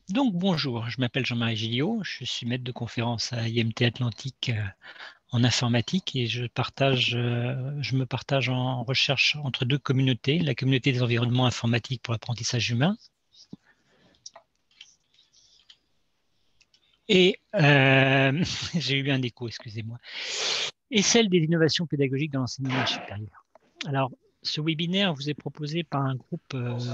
Donc bonjour, je m'appelle Jean-Marie Gilliot, je suis maître de conférence à IMT Atlantique en informatique et je me partage en recherche entre deux communautés, la communauté des environnements informatiques pour l'apprentissage humain et j'ai eu un écho, excusez-moi, et celle des innovations pédagogiques dans l'enseignement supérieur. Alors, ce webinaire vous est proposé par un groupe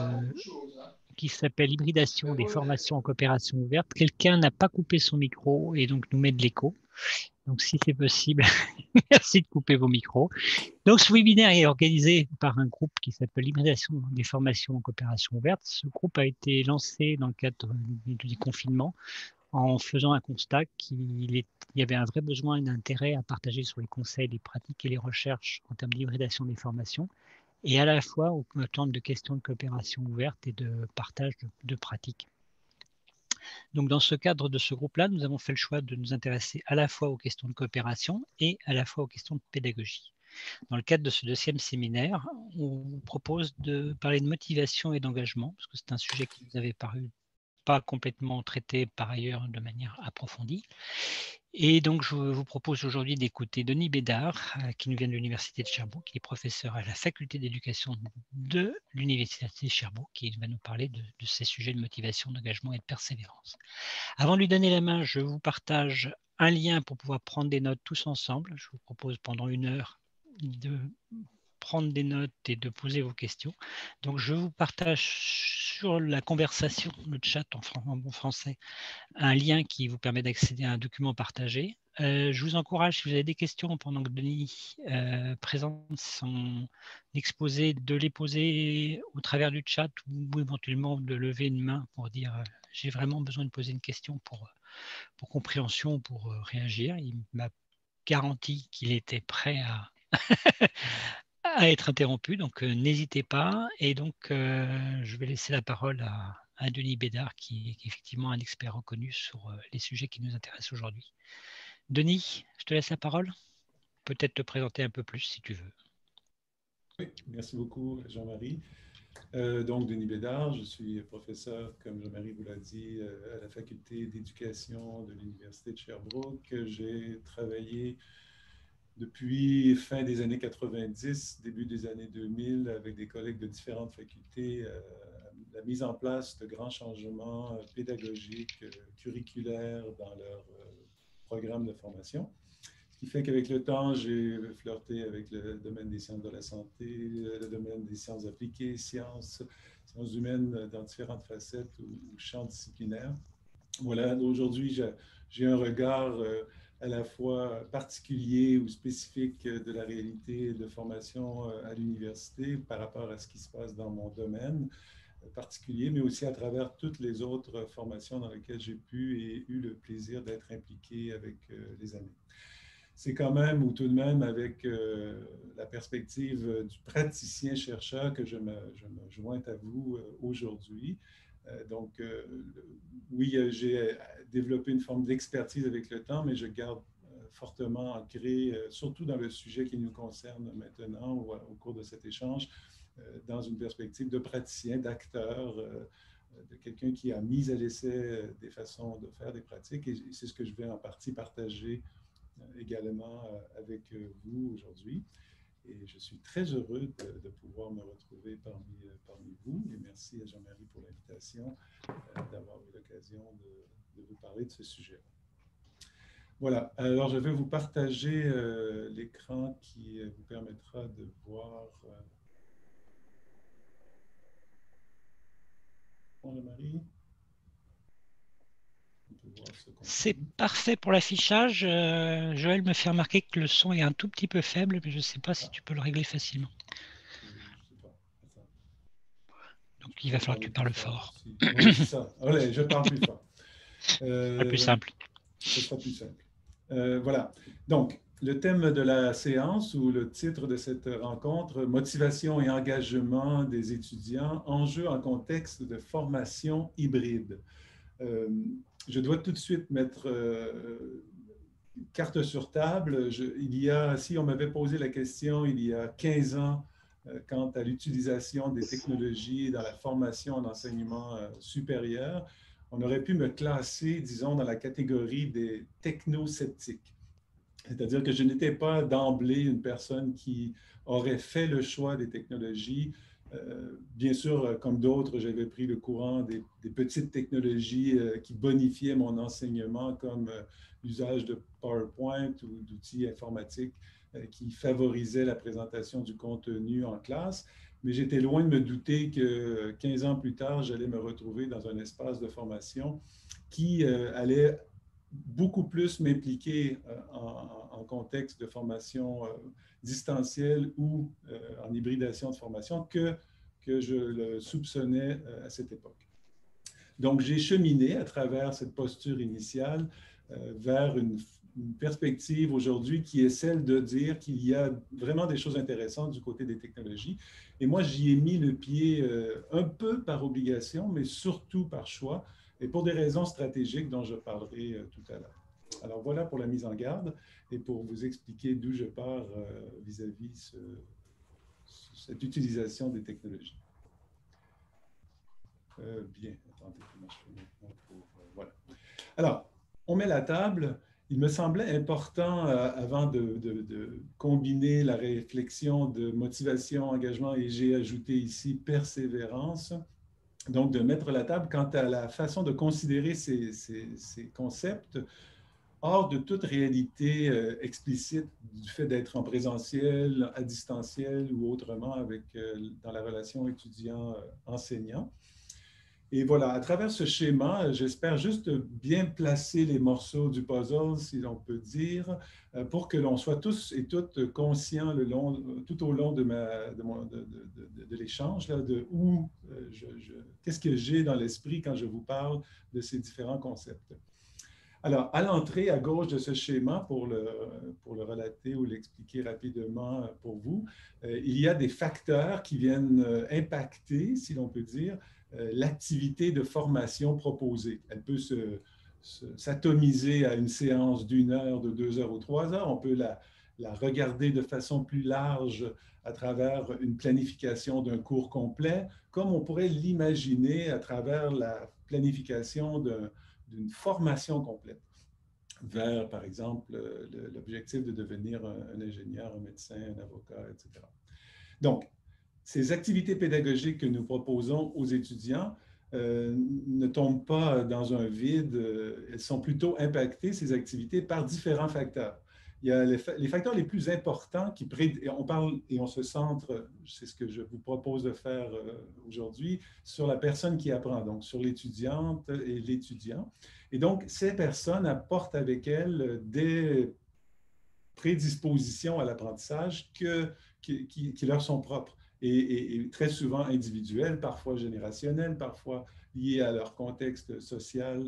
qui s'appelle Hybridation des formations en coopération ouverte. Quelqu'un n'a pas coupé son micro et donc nous met de l'écho. Donc, si c'est possible, merci de couper vos micros. Donc, ce webinaire est organisé par un groupe qui s'appelle L'hybridation des formations en coopération ouverte. Ce groupe a été lancé dans le cadre du confinement en faisant un constat qu'il y avait un vrai besoin et un intérêt à partager sur les conseils, les pratiques et les recherches en termes d'hybridation des formations, et à la fois au temps de questions de coopération ouverte et de partage de pratiques. Donc, dans ce cadre de ce groupe-là, nous avons fait le choix de nous intéresser à la fois aux questions de coopération et à la fois aux questions de pédagogie. Dans le cadre de ce deuxième séminaire, on vous propose de parler de motivation et d'engagement, parce que c'est un sujet qui nous avait paru pas complètement traité par ailleurs de manière approfondie. Et donc, je vous propose aujourd'hui d'écouter Denis Bédard, qui nous vient de l'Université de Sherbrooke, qui est professeur à la faculté d'éducation de l'Université de Sherbrooke, qui va nous parler de ces sujets de motivation, d'engagement et de persévérance. Avant de lui donner la main, je vous partage un lien pour pouvoir prendre des notes tous ensemble. Je vous propose pendant 1 heure de prendre des notes et de poser vos questions. Donc, je vous partage sur la conversation, le chat en bon français, un lien qui vous permet d'accéder à un document partagé. Je vous encourage, si vous avez des questions pendant que Denis présente son exposé, de les poser au travers du chat ou éventuellement de lever une main pour dire j'ai vraiment besoin de poser une question pour compréhension, pour réagir. Il m'a garanti qu'il était prêt à, à être interrompu, donc n'hésitez pas. Et donc, je vais laisser la parole à Denis Bédard, qui est effectivement un expert reconnu sur les sujets qui nous intéressent aujourd'hui. Denis, je te laisse la parole. Peut-être te présenter un peu plus si tu veux. Oui, merci beaucoup, Jean-Marie. Donc, Denis Bédard, je suis professeur, comme Jean-Marie vous l'a dit, à la faculté d'éducation de l'Université de Sherbrooke. J'ai travaillé depuis fin des années 90, début des années 2000, avec des collègues de différentes facultés, la mise en place de grands changements pédagogiques, curriculaires dans leur programme de formation. Ce qui fait qu'avec le temps, j'ai flirté avec le domaine des sciences de la santé, le domaine des sciences appliquées, sciences humaines dans différentes facettes ou champs disciplinaires. Voilà, aujourd'hui, j'ai un regard à la fois particulier ou spécifique de la réalité de formation à l'université par rapport à ce qui se passe dans mon domaine particulier, mais aussi à travers toutes les autres formations dans lesquelles j'ai pu et eu le plaisir d'être impliqué avec les années. C'est quand même, ou tout de même, avec la perspective du praticien-chercheur que je me joins à vous aujourd'hui. Donc, oui, j'ai développé une forme d'expertise avec le temps, mais je garde fortement ancré, surtout dans le sujet qui nous concerne maintenant ou au cours de cet échange, dans une perspective de praticien, d'acteur, de quelqu'un qui a mis à l'essai des façons de faire des pratiques. Et c'est ce que je vais en partie partager également avec vous aujourd'hui. Et je suis très heureux de pouvoir me retrouver parmi vous. Et merci à Jean-Marie pour l'invitation, d'avoir eu l'occasion de vous parler de ce sujet. Voilà, alors je vais vous partager l'écran qui vous permettra de voir. Jean-Marie, on peut voir ce C'est contenu. parfait pour l'affichage. Joël me fait remarquer que le son est un tout petit peu faible, mais je ne sais pas si Ah, tu peux le régler facilement. je ne sais pas. Attends, Donc, je il va pourrais falloir que parler tu plus parles fort fort. aussi. Oui, c'est ça. Allez, je parle plus fort. C'est plus simple. Ce sera plus simple. Voilà. Donc, le thème de la séance ou le titre de cette rencontre, motivation et engagement des étudiants, enjeux en contexte de formation hybride. Euh, je dois tout de suite mettre carte sur table. Si on m'avait posé la question il y a 15 ans quant à l'utilisation des technologies dans la formation en enseignement supérieur, on aurait pu me classer, disons, dans la catégorie des technosceptiques. C'est-à-dire que je n'étais pas d'emblée une personne qui aurait fait le choix des technologies. Bien sûr, comme d'autres, j'avais pris le courant des petites technologies qui bonifiaient mon enseignement, comme l'usage de PowerPoint ou d'outils informatiques qui favorisaient la présentation du contenu en classe. Mais j'étais loin de me douter que 15 ans plus tard, j'allais me retrouver dans un espace de formation qui allait beaucoup plus m'impliquer en contexte de formation distancielle ou en hybridation de formation que je le soupçonnais à cette époque. Donc, j'ai cheminé à travers cette posture initiale vers une perspective aujourd'hui qui est celle de dire qu'il y a vraiment des choses intéressantes du côté des technologies. Et moi, j'y ai mis le pied un peu par obligation, mais surtout par choix, et pour des raisons stratégiques dont je parlerai tout à l'heure. Alors voilà pour la mise en garde et pour vous expliquer d'où je pars vis-à-vis cette utilisation des technologies. Bien, attendez, comment je fais maintenant pour... voilà. Alors, on met la table. Il me semblait important, avant de combiner la réflexion de motivation, engagement, et j'ai ajouté ici persévérance, donc de mettre la table quant à la façon de considérer ces concepts hors de toute réalité explicite du fait d'être en présentiel, à distanciel ou autrement avec, dans la relation étudiant-enseignant. Et voilà, à travers ce schéma, j'espère juste bien placer les morceaux du puzzle, si l'on peut dire, pour que l'on soit tous et toutes conscients tout au long de l'échange, de où, qu'est-ce que j'ai dans l'esprit quand je vous parle de ces différents concepts. Alors, à l'entrée, à gauche de ce schéma, pour le relater ou l'expliquer rapidement pour vous, il y a des facteurs qui viennent impacter, si l'on peut dire, l'activité de formation proposée. Elle peut s'atomiser à une séance d'1 heure, de 2 heures ou 3 heures. On peut la regarder de façon plus large à travers une planification d'un cours complet, comme on pourrait l'imaginer à travers la planification d'une formation complète vers, par exemple, l'objectif de devenir un ingénieur, un médecin, un avocat, etc. Donc, ces activités pédagogiques que nous proposons aux étudiants ne tombent pas dans un vide, elles sont plutôt impactées, ces activités, par différents facteurs. Il y a les facteurs les plus importants on parle et on se centre, c'est ce que je vous propose de faire aujourd'hui, sur la personne qui apprend, donc sur l'étudiante et l'étudiant. Et donc, ces personnes apportent avec elles des prédispositions à l'apprentissage qui leur sont propres et très souvent individuelles, parfois générationnelles, parfois liées à leur contexte social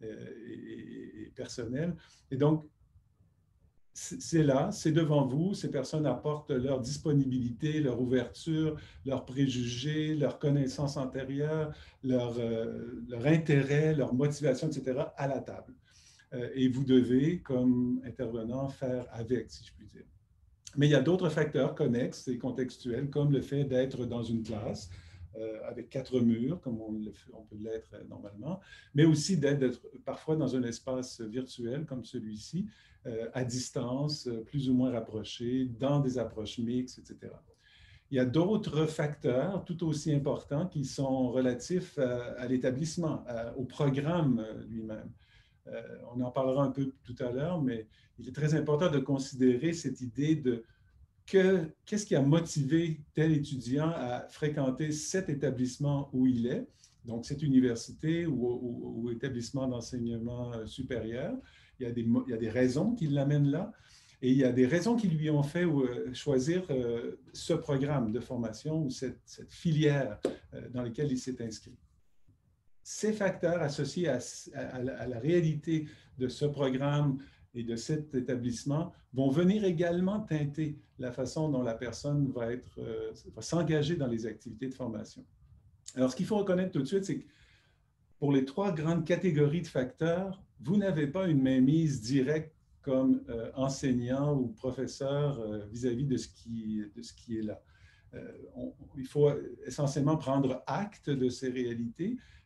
et personnel. Et donc, c'est là, c'est devant vous, ces personnes apportent leur disponibilité, leur ouverture, leurs préjugés, leurs connaissances antérieures, leur intérêt, leur motivation, etc., à la table. Et vous devez, comme intervenant, faire avec, si je puis dire. Mais il y a d'autres facteurs connexes et contextuels, comme le fait d'être dans une classe avec 4 murs, comme on peut l'être normalement, mais aussi d'être parfois dans un espace virtuel comme celui-ci, à distance, plus ou moins rapproché, dans des approches mixtes, etc. Il y a d'autres facteurs tout aussi importants qui sont relatifs à l'établissement, au programme lui-même. On en parlera un peu tout à l'heure, mais il est très important de considérer cette idée de qu'est-ce qui a motivé tel étudiant à fréquenter cet établissement où il est, donc cette université ou établissement d'enseignement supérieur. Il y a des raisons qui l'amènent là et il y a des raisons qui lui ont fait choisir ce programme de formation ou cette filière dans laquelle il s'est inscrit. Ces facteurs associés à la réalité de ce programme et de cet établissement vont venir également teinter la façon dont la personne va s'engager dans les activités de formation. Alors, ce qu'il faut reconnaître tout de suite, c'est que pour les 3 grandes catégories de facteurs, vous n'avez pas une mainmise directe comme enseignant ou professeur vis-à-vis de ce qui est là. Il faut essentiellement prendre acte de ces réalités,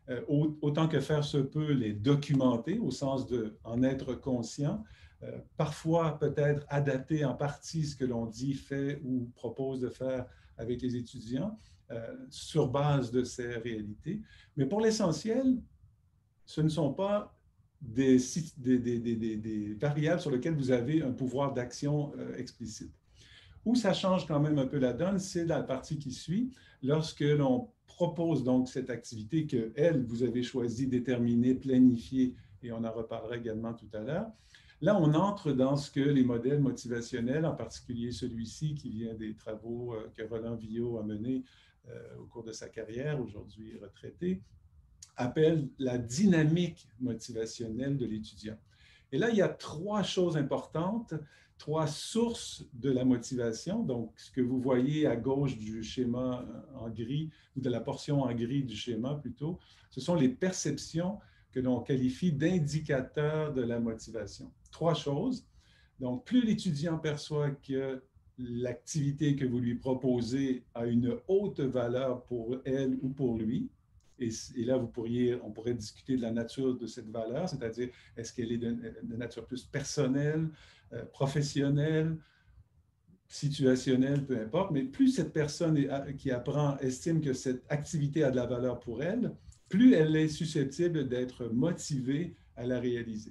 autant que faire se peut, les documenter au sens d'en être conscient, parfois peut-être adapter en partie ce que l'on dit, fait ou propose de faire avec les étudiants sur base de ces réalités. Mais pour l'essentiel, ce ne sont pas des variables sur lesquelles vous avez un pouvoir d'action explicite. Où ça change quand même un peu la donne, c'est la partie qui suit, lorsque l'on propose donc cette activité que, elle, vous avez choisi, déterminée, planifiée, et on en reparlera également tout à l'heure. Là, on entre dans ce que les modèles motivationnels, en particulier celui-ci qui vient des travaux que Roland Villot a menés au cours de sa carrière, aujourd'hui retraité, appellent la dynamique motivationnelle de l'étudiant. Et là, il y a trois choses importantes, trois sources de la motivation. Donc, ce que vous voyez à gauche du schéma en gris, ou de la portion en gris du schéma plutôt, ce sont les perceptions que l'on qualifie d'indicateurs de la motivation. Trois choses. Donc, plus l'étudiant perçoit que l'activité que vous lui proposez a une haute valeur pour elle ou pour lui, et là, on pourrait discuter de la nature de cette valeur, c'est-à-dire est-ce qu'elle est de nature plus personnelle, professionnelle, situationnelle, peu importe, mais plus cette personne qui apprend estime que cette activité a de la valeur pour elle, plus elle est susceptible d'être motivée à la réaliser.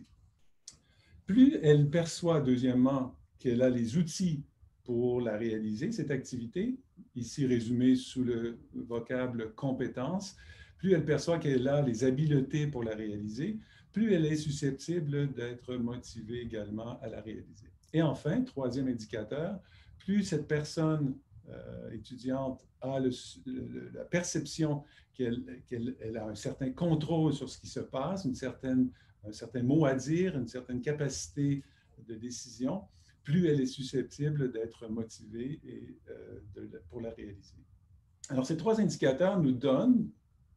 Plus elle perçoit, deuxièmement, qu'elle a les outils pour la réaliser, cette activité, ici résumée sous le vocable compétence, plus elle perçoit qu'elle a les habiletés pour la réaliser, plus elle est susceptible d'être motivée également à la réaliser. Et enfin, troisième indicateur, plus cette personne étudiante a la perception qu'elle a un certain contrôle sur ce qui se passe, un certain mot à dire, une certaine capacité de décision, plus elle est susceptible d'être motivée pour la réaliser. Alors, ces trois indicateurs nous donnent,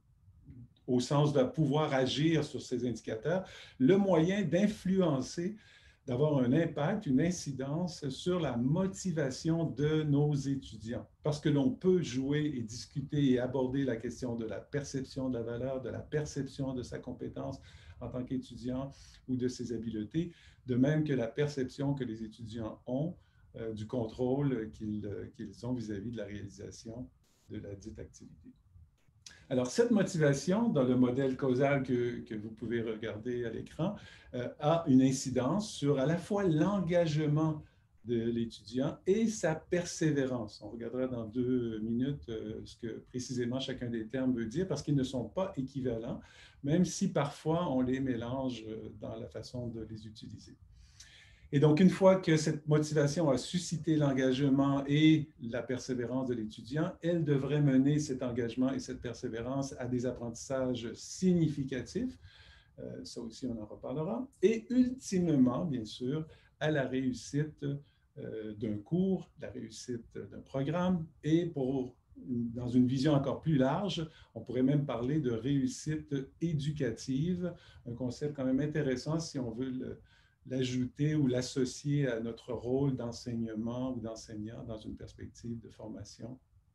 au sens de pouvoir agir sur ces indicateurs, le moyen d'influencer, d'avoir un impact, une incidence sur la motivation de nos étudiants. Parce que l'on peut jouer et discuter et aborder la question de la perception de la valeur, de la perception de sa compétence en tant qu'étudiant ou de ses habiletés, de même que la perception que les étudiants ont du contrôle qu'ils ont vis-à-vis de la réalisation de la dite activité. Alors, cette motivation, dans le modèle causal que vous pouvez regarder à l'écran, a une incidence sur à la fois l'engagement de l'étudiant et sa persévérance. On regardera dans 2 minutes ce que précisément chacun des termes veut dire, parce qu'ils ne sont pas équivalents, même si parfois on les mélange dans la façon de les utiliser. Et donc, une fois que cette motivation a suscité l'engagement et la persévérance de l'étudiant, elle devrait mener cet engagement et cette persévérance à des apprentissages significatifs. Ça aussi, on en reparlera. Et ultimement, bien sûr, à la réussite d'un cours, la réussite d'un programme. Et dans une vision encore plus large, on pourrait même parler de réussite éducative, un concept quand même intéressant si on veut l'ajouter ou l'associer à notre rôle d'enseignement ou d'enseignant dans une perspective de formation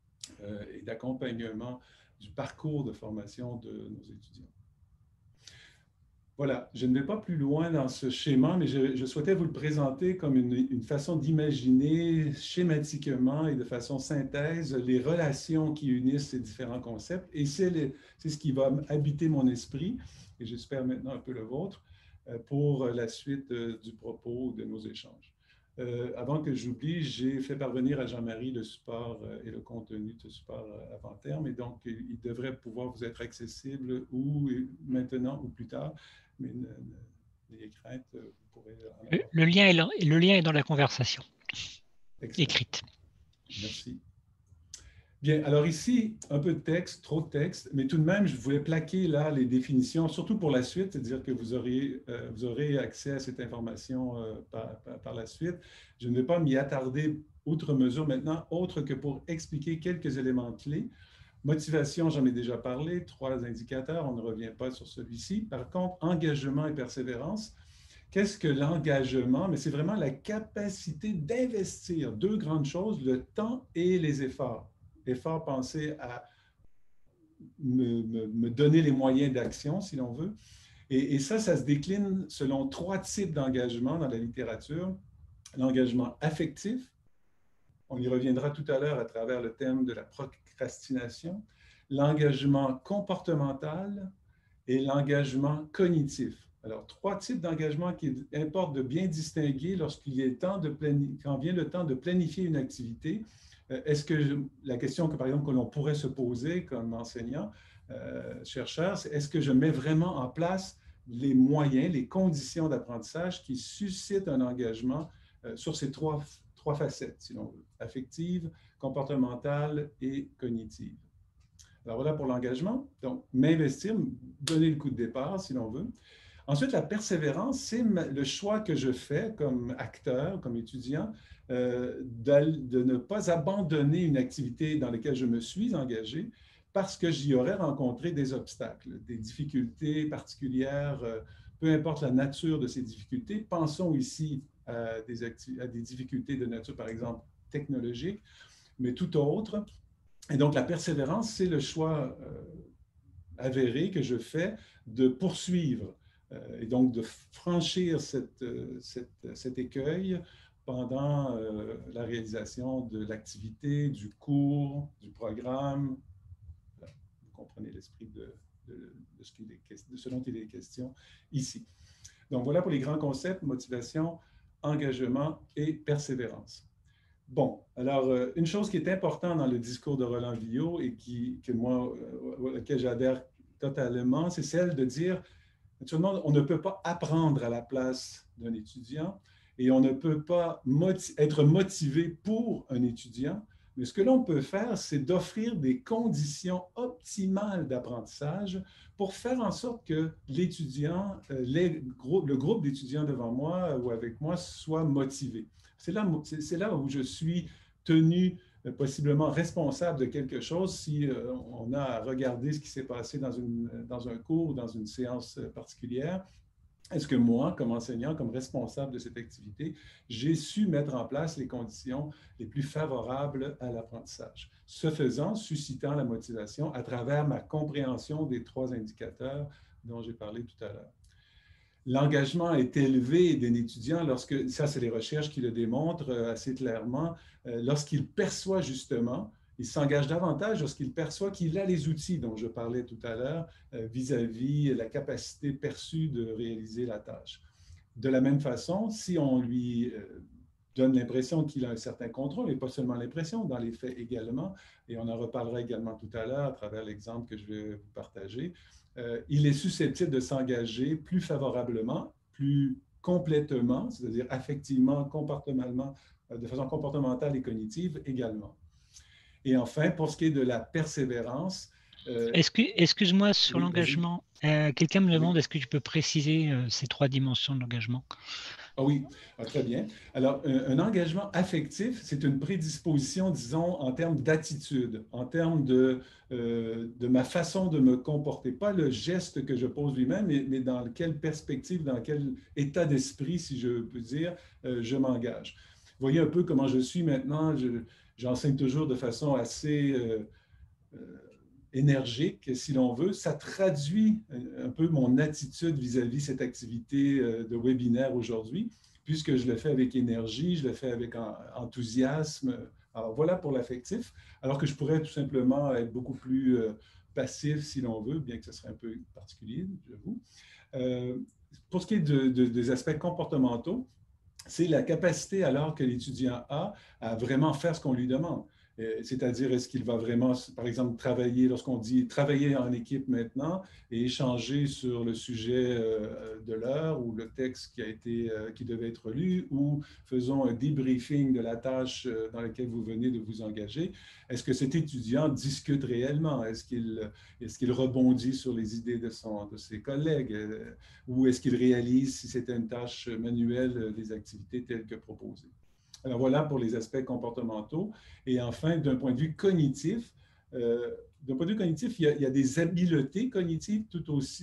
et d'accompagnement du parcours de formation de nos étudiants. Voilà, je ne vais pas plus loin dans ce schéma, mais je souhaitais vous le présenter comme une façon d'imaginer schématiquement et de façon synthèse les relations qui unissent ces différents concepts. Et c'est ce qui va habiter mon esprit, et j'espère maintenant un peu le vôtre, pour la suite du propos de nos échanges. Avant que j'oublie, j'ai fait parvenir à Jean-Marie le support et le contenu de ce support avant terme, et donc il devrait pouvoir vous être accessible ou maintenant ou plus tard, mais n'ayez crainte, vous pourrez en avoir. Le lien est dans la conversation écrite. Merci. Bien, alors ici, un peu de texte, trop de texte, mais tout de même, je voulais plaquer là les définitions, surtout pour la suite, c'est-à-dire que vous aurez accès à cette information par la suite. Je ne vais pas m'y attarder outre mesure maintenant, autre que pour expliquer quelques éléments clés. Motivation, j'en ai déjà parlé, 3 indicateurs, on ne revient pas sur celui-ci. Par contre, engagement et persévérance. Qu'est-ce que l'engagement? Mais c'est vraiment la capacité d'investir 2 grandes choses, le temps et les efforts. Efforts pensés à me donner les moyens d'action, si l'on veut. Et ça se décline selon 3 types d'engagement dans la littérature. L'engagement affectif, on y reviendra tout à l'heure à travers le thème de la procrastination, l'engagement comportemental et l'engagement cognitif. Alors, 3 types d'engagement qu'il importe de bien distinguer lorsqu'il est temps de quand vient le temps de planifier une activité. Est-ce que la question que, par exemple, que l'on pourrait se poser comme enseignant, chercheur, c'est est-ce que je mets vraiment en place les moyens, les conditions d'apprentissage qui suscitent un engagement sur ces trois facettes, si l'on veut, affective, comportementale et cognitive. Alors voilà pour l'engagement. Donc, m'investir, donner le coup de départ, si l'on veut. Ensuite, la persévérance, c'est le choix que je fais comme acteur, comme étudiant, de ne pas abandonner une activité dans laquelle je me suis engagé parce que j'y aurais rencontré des obstacles, des difficultés particulières, peu importe la nature de ces difficultés. Pensons ici à des difficultés de nature, par exemple, technologique, mais tout autre. Et donc, la persévérance, c'est le choix avéré que je fais de poursuivre et donc de franchir cet écueil pendant la réalisation de l'activité, du cours, du programme. Vous comprenez l'esprit de ce dont il est question ici. Donc, voilà pour les grands concepts, motivation, engagement et persévérance. Bon, alors, une chose qui est importante dans le discours de Roland Villot et auquel j'adhère totalement, c'est celle de dire, naturellement, on ne peut pas apprendre à la place d'un étudiant et on ne peut pas être motivé pour un étudiant, mais ce que l'on peut faire, c'est d'offrir des conditions optimales d'apprentissage pour faire en sorte que l'étudiant, le groupe d'étudiants devant moi ou avec moi soit motivé. C'est là où je suis tenu possiblement responsable de quelque chose si on a à regarder ce qui s'est passé dans un cours ou dans une séance particulière. Est-ce que moi, comme enseignant, comme responsable de cette activité, j'ai su mettre en place les conditions les plus favorables à l'apprentissage? Ce faisant, suscitant la motivation à travers ma compréhension des 3 indicateurs dont j'ai parlé tout à l'heure. L'engagement est élevé d'un étudiant lorsque, ça c'est les recherches qui le démontrent assez clairement, lorsqu'il perçoit justement, il s'engage davantage lorsqu'il perçoit qu'il a les outils dont je parlais tout à l'heure vis-à-vis la capacité perçue de réaliser la tâche. De la même façon, si on lui donne l'impression qu'il a un certain contrôle, et pas seulement l'impression, dans les faits également, et on en reparlera également tout à l'heure à travers l'exemple que je vais vous partager, il est susceptible de s'engager plus favorablement, plus complètement, c'est-à-dire affectivement, comportementalement, de façon comportementale et cognitive également. Et enfin, pour ce qui est de la persévérance... Excuse-moi, sur oui, l'engagement, quelqu'un me demande, est-ce que tu peux préciser ces 3 dimensions de l'engagement? Ah oui, très bien. Alors, un engagement affectif, c'est une prédisposition, disons, en termes d'attitude, en termes de ma façon de me comporter. Pas le geste que je pose lui-même, mais dans quelle perspective, dans quel état d'esprit, si je peux dire, je m'engage. Vous voyez un peu comment je suis maintenant. J'enseigne toujours de façon assez énergique, si l'on veut. Ça traduit un peu mon attitude vis-à-vis cette activité de webinaire aujourd'hui, puisque je le fais avec énergie, je le fais avec enthousiasme. Alors voilà pour l'affectif, alors que je pourrais tout simplement être beaucoup plus passif, si l'on veut, bien que ce serait un peu particulier, j'avoue. Pour ce qui est des aspects comportementaux, c'est la capacité alors que l'étudiant a à vraiment faire ce qu'on lui demande. C'est-à-dire, est-ce qu'il va vraiment, par exemple, travailler, lorsqu'on dit travailler en équipe maintenant et échanger sur le sujet de l'heure ou le texte qui devait être lu, ou faisons un debriefing de la tâche dans laquelle vous venez de vous engager. Est-ce que cet étudiant discute réellement? Est-ce qu'il rebondit sur les idées de ses collègues? Ou est-ce qu'il réalise, si c'était une tâche manuelle, les activités telles que proposées? Alors voilà pour les aspects comportementaux. Et enfin, d'un point de vue cognitif, il y a des habiletés cognitives tout aussi,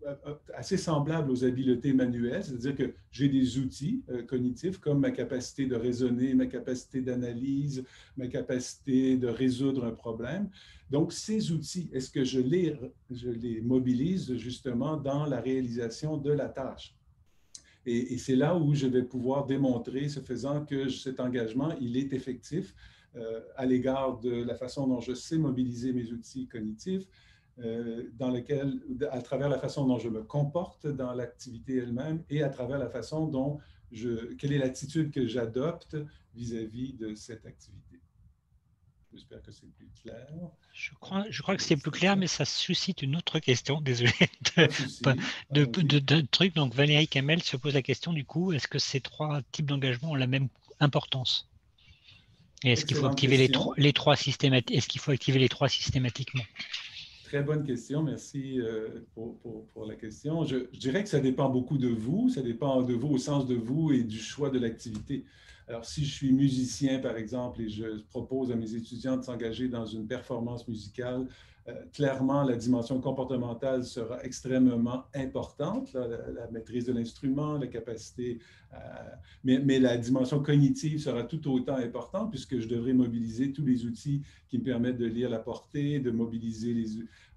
assez semblable aux habiletés manuelles, c'est-à-dire que j'ai des outils cognitifs comme ma capacité de raisonner, ma capacité d'analyse, ma capacité de résoudre un problème. Donc, ces outils, est-ce que je les mobilise justement dans la réalisation de la tâche? Et c'est là où je vais pouvoir démontrer, ce faisant, que cet engagement, il est effectif à l'égard de la façon dont je sais mobiliser mes outils cognitifs, dans lequel, à travers la façon dont je me comporte dans l'activité elle-même et à travers la façon dont quelle est l'attitude que j'adopte vis-à-vis de cette activité. J'espère que c'est plus clair. Je crois que c'est plus clair, mais ça suscite une autre question, désolé, Pas de souci. de truc. Donc Valérie Kamel se pose la question du coup, est-ce que ces trois types d'engagement ont la même importance? Et est-ce qu'il faut activer les trois systématiquement? Est-ce qu'il faut activer les trois systématiquement? Très bonne question, merci pour la question. Je dirais que ça dépend beaucoup de vous, ça dépend de vous au sens de vous et du choix de l'activité. Alors, si je suis musicien, par exemple, et je propose à mes étudiants de s'engager dans une performance musicale, clairement, la dimension comportementale sera extrêmement importante, la maîtrise de l'instrument, la capacité, mais la dimension cognitive sera tout autant importante puisque je devrais mobiliser tous les outils qui me permettent de lire la portée, de mobiliser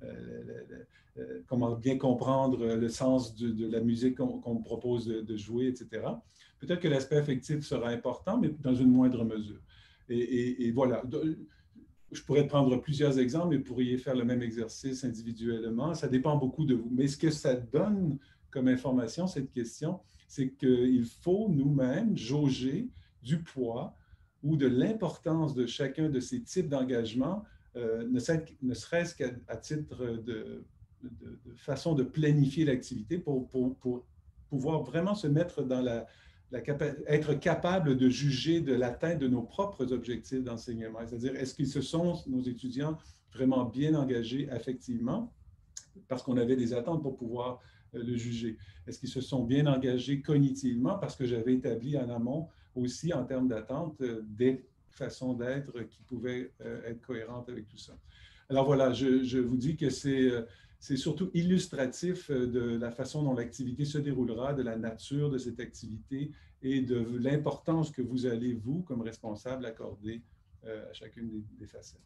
comment bien comprendre le sens de la musique qu'on me propose de jouer, etc. Peut-être que l'aspect affectif sera important, mais dans une moindre mesure. Et voilà. Je pourrais prendre plusieurs exemples, mais vous pourriez faire le même exercice individuellement. Ça dépend beaucoup de vous. Mais ce que ça donne comme information, cette question, c'est qu'il faut nous-mêmes jauger du poids ou de l'importance de chacun de ces types d'engagement, ne serait-ce qu'à titre de façon de planifier l'activité pour pouvoir vraiment se mettre dans être capable de juger de l'atteinte de nos propres objectifs d'enseignement. C'est-à-dire, est-ce qu'ils se sont, nos étudiants, vraiment bien engagés affectivement, parce qu'on avait des attentes pour pouvoir le juger? Est-ce qu'ils se sont bien engagés cognitivement, parce que j'avais établi en amont aussi, en termes d'attente, des façons d'être qui pouvaient être cohérentes avec tout ça? Alors voilà, je vous dis que c'est surtout illustratif de la façon dont l'activité se déroulera, de la nature de cette activité et de l'importance que vous allez, vous, comme responsable, accorder à chacune des facettes.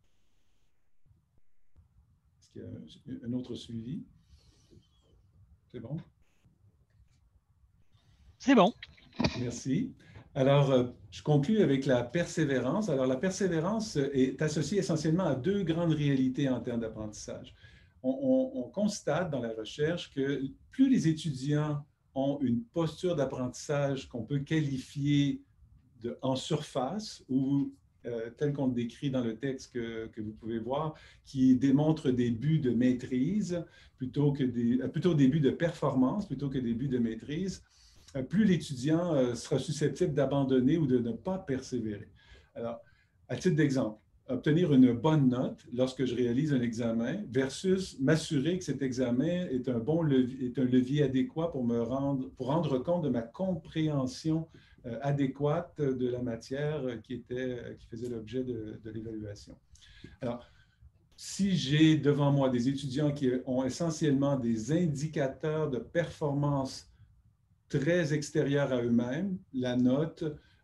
Est-ce qu'il y a un autre suivi? C'est bon? C'est bon. Merci. Alors, je conclue avec la persévérance. Alors, la persévérance est associée essentiellement à deux grandes réalités en termes d'apprentissage. On constate dans la recherche que plus les étudiants ont une posture d'apprentissage qu'on peut qualifier en surface ou tel qu'on le décrit dans le texte que vous pouvez voir, qui démontre des buts de maîtrise plutôt des buts de performance plutôt que des buts de maîtrise, plus l'étudiant sera susceptible d'abandonner ou de ne pas persévérer. Alors, à titre d'exemple, obtenir une bonne note lorsque je réalise un examen versus m'assurer que cet examen est un levier adéquat pour rendre compte de ma compréhension adéquate de la matière qui faisait l'objet de l'évaluation. Alors, si j'ai devant moi des étudiants qui ont essentiellement des indicateurs de performance très extérieurs à eux-mêmes, la note,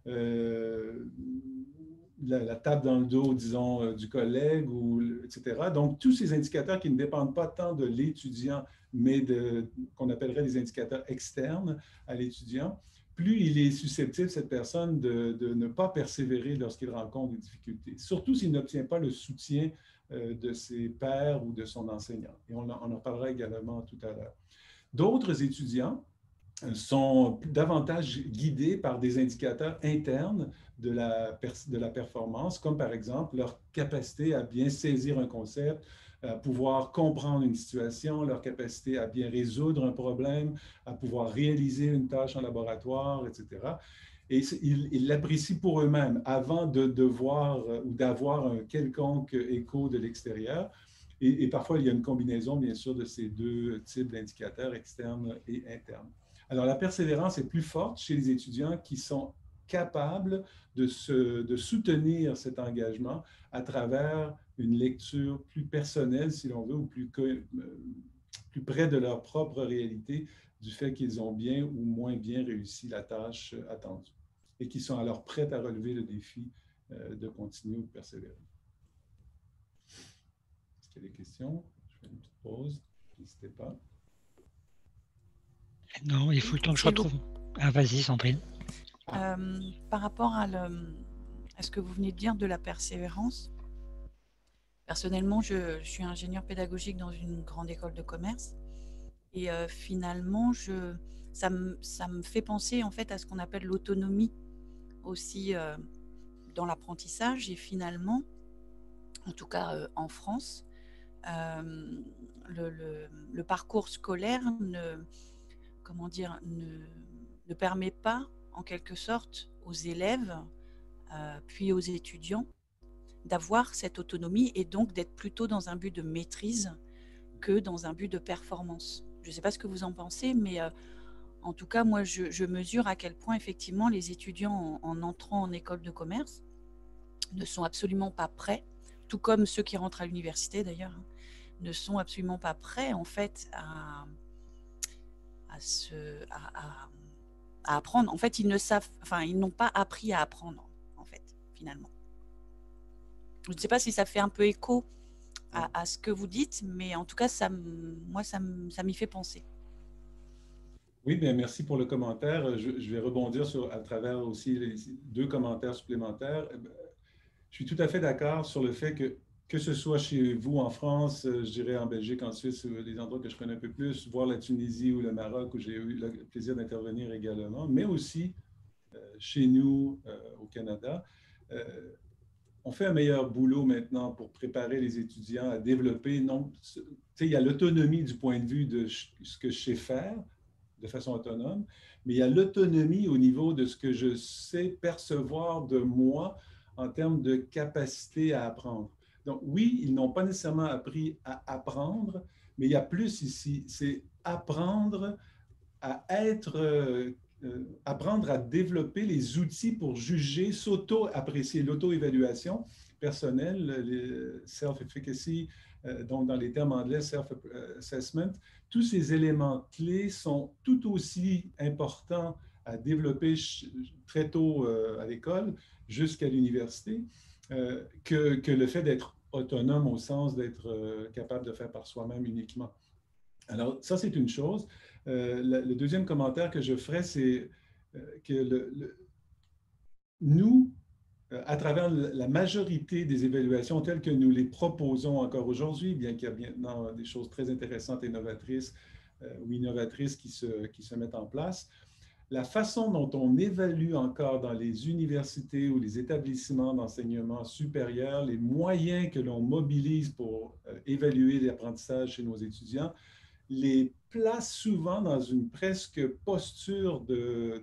la tape dans le dos, disons, du collègue, etc. Donc, tous ces indicateurs qui ne dépendent pas tant de l'étudiant, mais qu'on appellerait des indicateurs externes à l'étudiant, plus il est susceptible, cette personne, de ne pas persévérer lorsqu'il rencontre des difficultés, surtout s'il n'obtient pas le soutien de ses pairs ou de son enseignant. Et on en parlera également tout à l'heure. D'autres étudiants sont davantage guidés par des indicateurs internes de la performance, comme par exemple leur capacité à bien saisir un concept, à pouvoir comprendre une situation, leur capacité à bien résoudre un problème, à pouvoir réaliser une tâche en laboratoire, etc. Et ils l'apprécient pour eux-mêmes avant de devoir ou d'avoir un quelconque écho de l'extérieur. Et parfois, il y a une combinaison, bien sûr, de ces deux types d'indicateurs externes et internes. Alors, la persévérance est plus forte chez les étudiants qui sont capables de soutenir cet engagement à travers une lecture plus personnelle, si l'on veut, ou plus plus près de leur propre réalité du fait qu'ils ont bien ou moins bien réussi la tâche attendue et qu'ils sont alors prêts à relever le défi de continuer ou de persévérer. Est-ce qu'il y a des questions? Je fais une petite pause. N'hésitez pas. Non, il faut le temps que je retrouve. Ah, vas-y, Sandrine. Par rapport à ce que vous venez de dire de la persévérance, personnellement, je suis ingénieur pédagogique dans une grande école de commerce et finalement, ça me fait penser en fait à ce qu'on appelle l'autonomie aussi dans l'apprentissage et finalement, en tout cas en France, le parcours scolaire ne permet pas en quelque sorte aux élèves puis aux étudiants d'avoir cette autonomie et donc d'être plutôt dans un but de maîtrise que dans un but de performance. Je ne sais pas ce que vous en pensez, mais en tout cas, moi, je mesure à quel point effectivement les étudiants en entrant en école de commerce ne sont absolument pas prêts, tout comme ceux qui rentrent à l'université d'ailleurs, ne sont absolument pas prêts en fait à apprendre. En fait, ils n'ont pas appris à apprendre, en fait, finalement. Je ne sais pas si ça fait un peu écho à ce que vous dites, mais en tout cas, ça m'y fait penser. Oui, bien, merci pour le commentaire. Je vais rebondir à travers aussi les 2 commentaires supplémentaires. Je suis tout à fait d'accord sur le fait que ce soit chez vous en France, je dirais en Belgique, en Suisse, des endroits que je connais un peu plus, voire la Tunisie ou le Maroc, où j'ai eu le plaisir d'intervenir également, mais aussi chez nous au Canada, on fait un meilleur boulot maintenant pour préparer les étudiants à développer. Il y a l'autonomie du point de vue de ce que je sais faire de façon autonome, mais il y a l'autonomie au niveau de ce que je sais percevoir de moi en termes de capacité à apprendre. Donc oui, ils n'ont pas nécessairement appris à apprendre, mais il y a plus ici, c'est apprendre à apprendre à développer les outils pour juger, s'auto-apprécier, l'auto-évaluation personnelle, le self-efficacy, donc dans les termes anglais, self-assessment. Tous ces éléments clés sont tout aussi importants à développer très tôt à l'école jusqu'à l'université que le fait d'être autonome au sens d'être capable de faire par soi-même uniquement. Alors, ça, c'est une chose. Le deuxième commentaire que je ferai, c'est que nous, à travers la majorité des évaluations telles que nous les proposons encore aujourd'hui, bien qu'il y a maintenant des choses très intéressantes et novatrices ou innovatrices qui se mettent en place, la façon dont on évalue encore dans les universités ou les établissements d'enseignement supérieur, les moyens que l'on mobilise pour évaluer l'apprentissage chez nos étudiants, les place souvent dans une presque posture de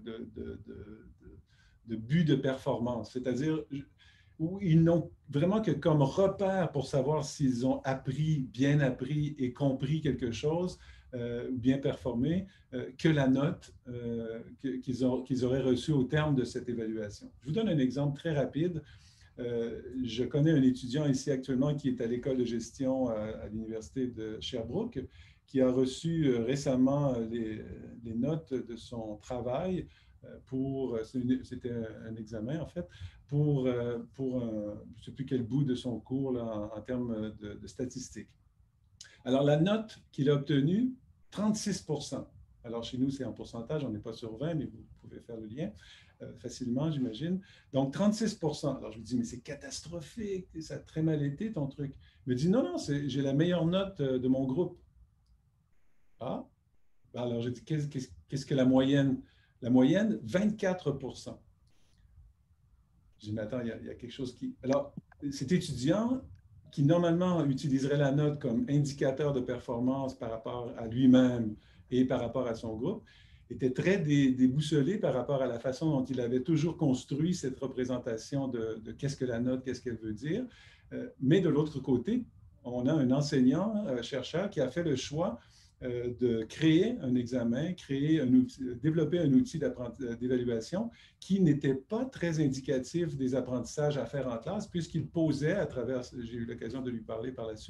but de performance, c'est-à-dire où ils n'ont vraiment que comme repère pour savoir s'ils ont bien appris et compris quelque chose, ou bien performé, que la note qu'ils auraient reçue au terme de cette évaluation. Je vous donne un exemple très rapide. Je connais un étudiant ici actuellement qui est à l'école de gestion à l'Université de Sherbrooke, qui a reçu récemment les notes de son travail c'était un examen en fait, pour je ne sais plus quel bout de son cours là, en termes de statistiques. Alors la note qu'il a obtenue, 36%. Alors chez nous, c'est en pourcentage, on n'est pas sur 20, mais vous pouvez faire le lien facilement, j'imagine. Donc 36%. Alors je lui dis, mais c'est catastrophique, ça a très mal été ton truc. Il me dit, non, j'ai la meilleure note de mon groupe. Ah, alors j'ai dit, qu'est-ce que la moyenne? La moyenne, 24%. Je dis, mais attends, il y a quelque chose qui... Alors, cet étudiant qui normalement utiliserait la note comme indicateur de performance par rapport à lui-même et par rapport à son groupe, était très déboussolé par rapport à la façon dont il avait toujours construit cette représentation de qu'est-ce que la note, qu'est-ce qu'elle veut dire. Mais de l'autre côté, on a un enseignant, chercheur, qui a fait le choix de créer un examen, développer un outil d'évaluation qui n'était pas très indicatif des apprentissages à faire en classe, puisqu'il posait, à travers, j'ai eu l'occasion de lui parler par la suite,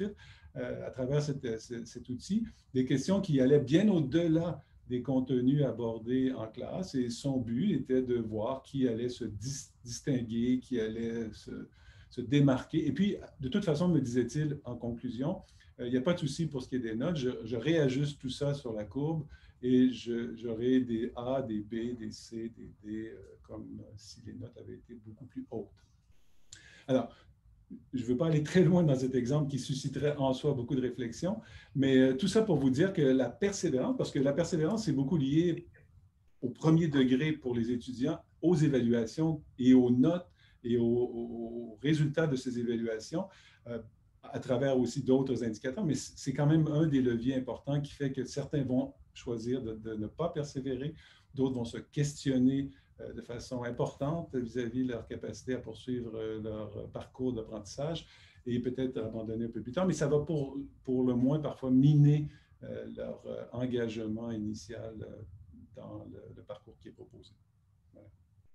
à travers cet outil, des questions qui allaient bien au-delà des contenus abordés en classe. Et son but était de voir qui allait se distinguer, qui allait se démarquer. Et puis, de toute façon, me disait-il en conclusion, il n'y a pas de souci pour ce qui est des notes, je réajuste tout ça sur la courbe et j'aurai des A, des B, des C, des D, comme si les notes avaient été beaucoup plus hautes. Alors, je ne veux pas aller très loin dans cet exemple qui susciterait en soi beaucoup de réflexion, mais tout ça pour vous dire que la persévérance, parce que la persévérance est beaucoup liée au premier degré pour les étudiants, aux évaluations et aux notes et aux résultats de ces évaluations, à travers aussi d'autres indicateurs, mais c'est quand même un des leviers importants qui fait que certains vont choisir de ne pas persévérer, d'autres vont se questionner de façon importante vis-à-vis de leur capacité à poursuivre leur parcours d'apprentissage et peut-être abandonner un peu plus tard, mais ça va pour le moins parfois miner leur engagement initial dans le parcours qui est proposé. Voilà.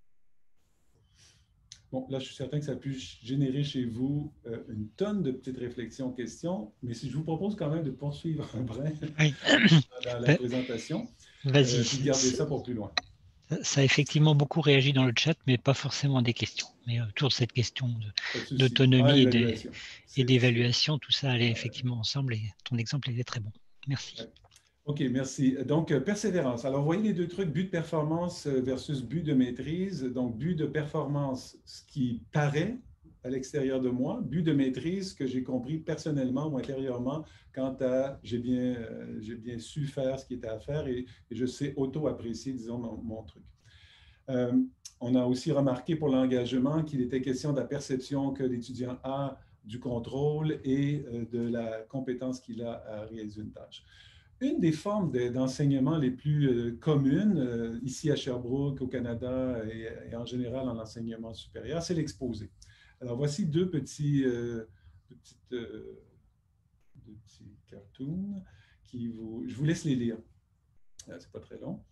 Bon, là, je suis certain que ça a pu générer chez vous une tonne de petites réflexions, questions, mais si je vous propose quand même de poursuivre un brin dans la présentation, puis de garder ça pour plus loin. Ça a effectivement beaucoup réagi dans le chat, mais pas forcément des questions. Mais autour de cette question d'autonomie et d'évaluation, tout ça allait effectivement ensemble et ton exemple était très bon. Merci. Ouais. OK, merci. Donc, persévérance. Alors, vous voyez les deux trucs, but de performance versus but de maîtrise. Donc, but de performance, ce qui paraît à l'extérieur de moi, but de maîtrise, que j'ai compris personnellement ou intérieurement quant à j'ai bien su faire ce qui était à faire et je sais auto-apprécier, disons, mon truc. On a aussi remarqué pour l'engagement qu'il était question de la perception que l'étudiant a du contrôle et de la compétence qu'il a à réaliser une tâche. Une des formes d'enseignement les plus communes, ici à Sherbrooke, au Canada et en général en enseignement supérieur, c'est l'exposé. Alors, voici deux petits cartoons qui je vous laisse les lire. C'est pas très long.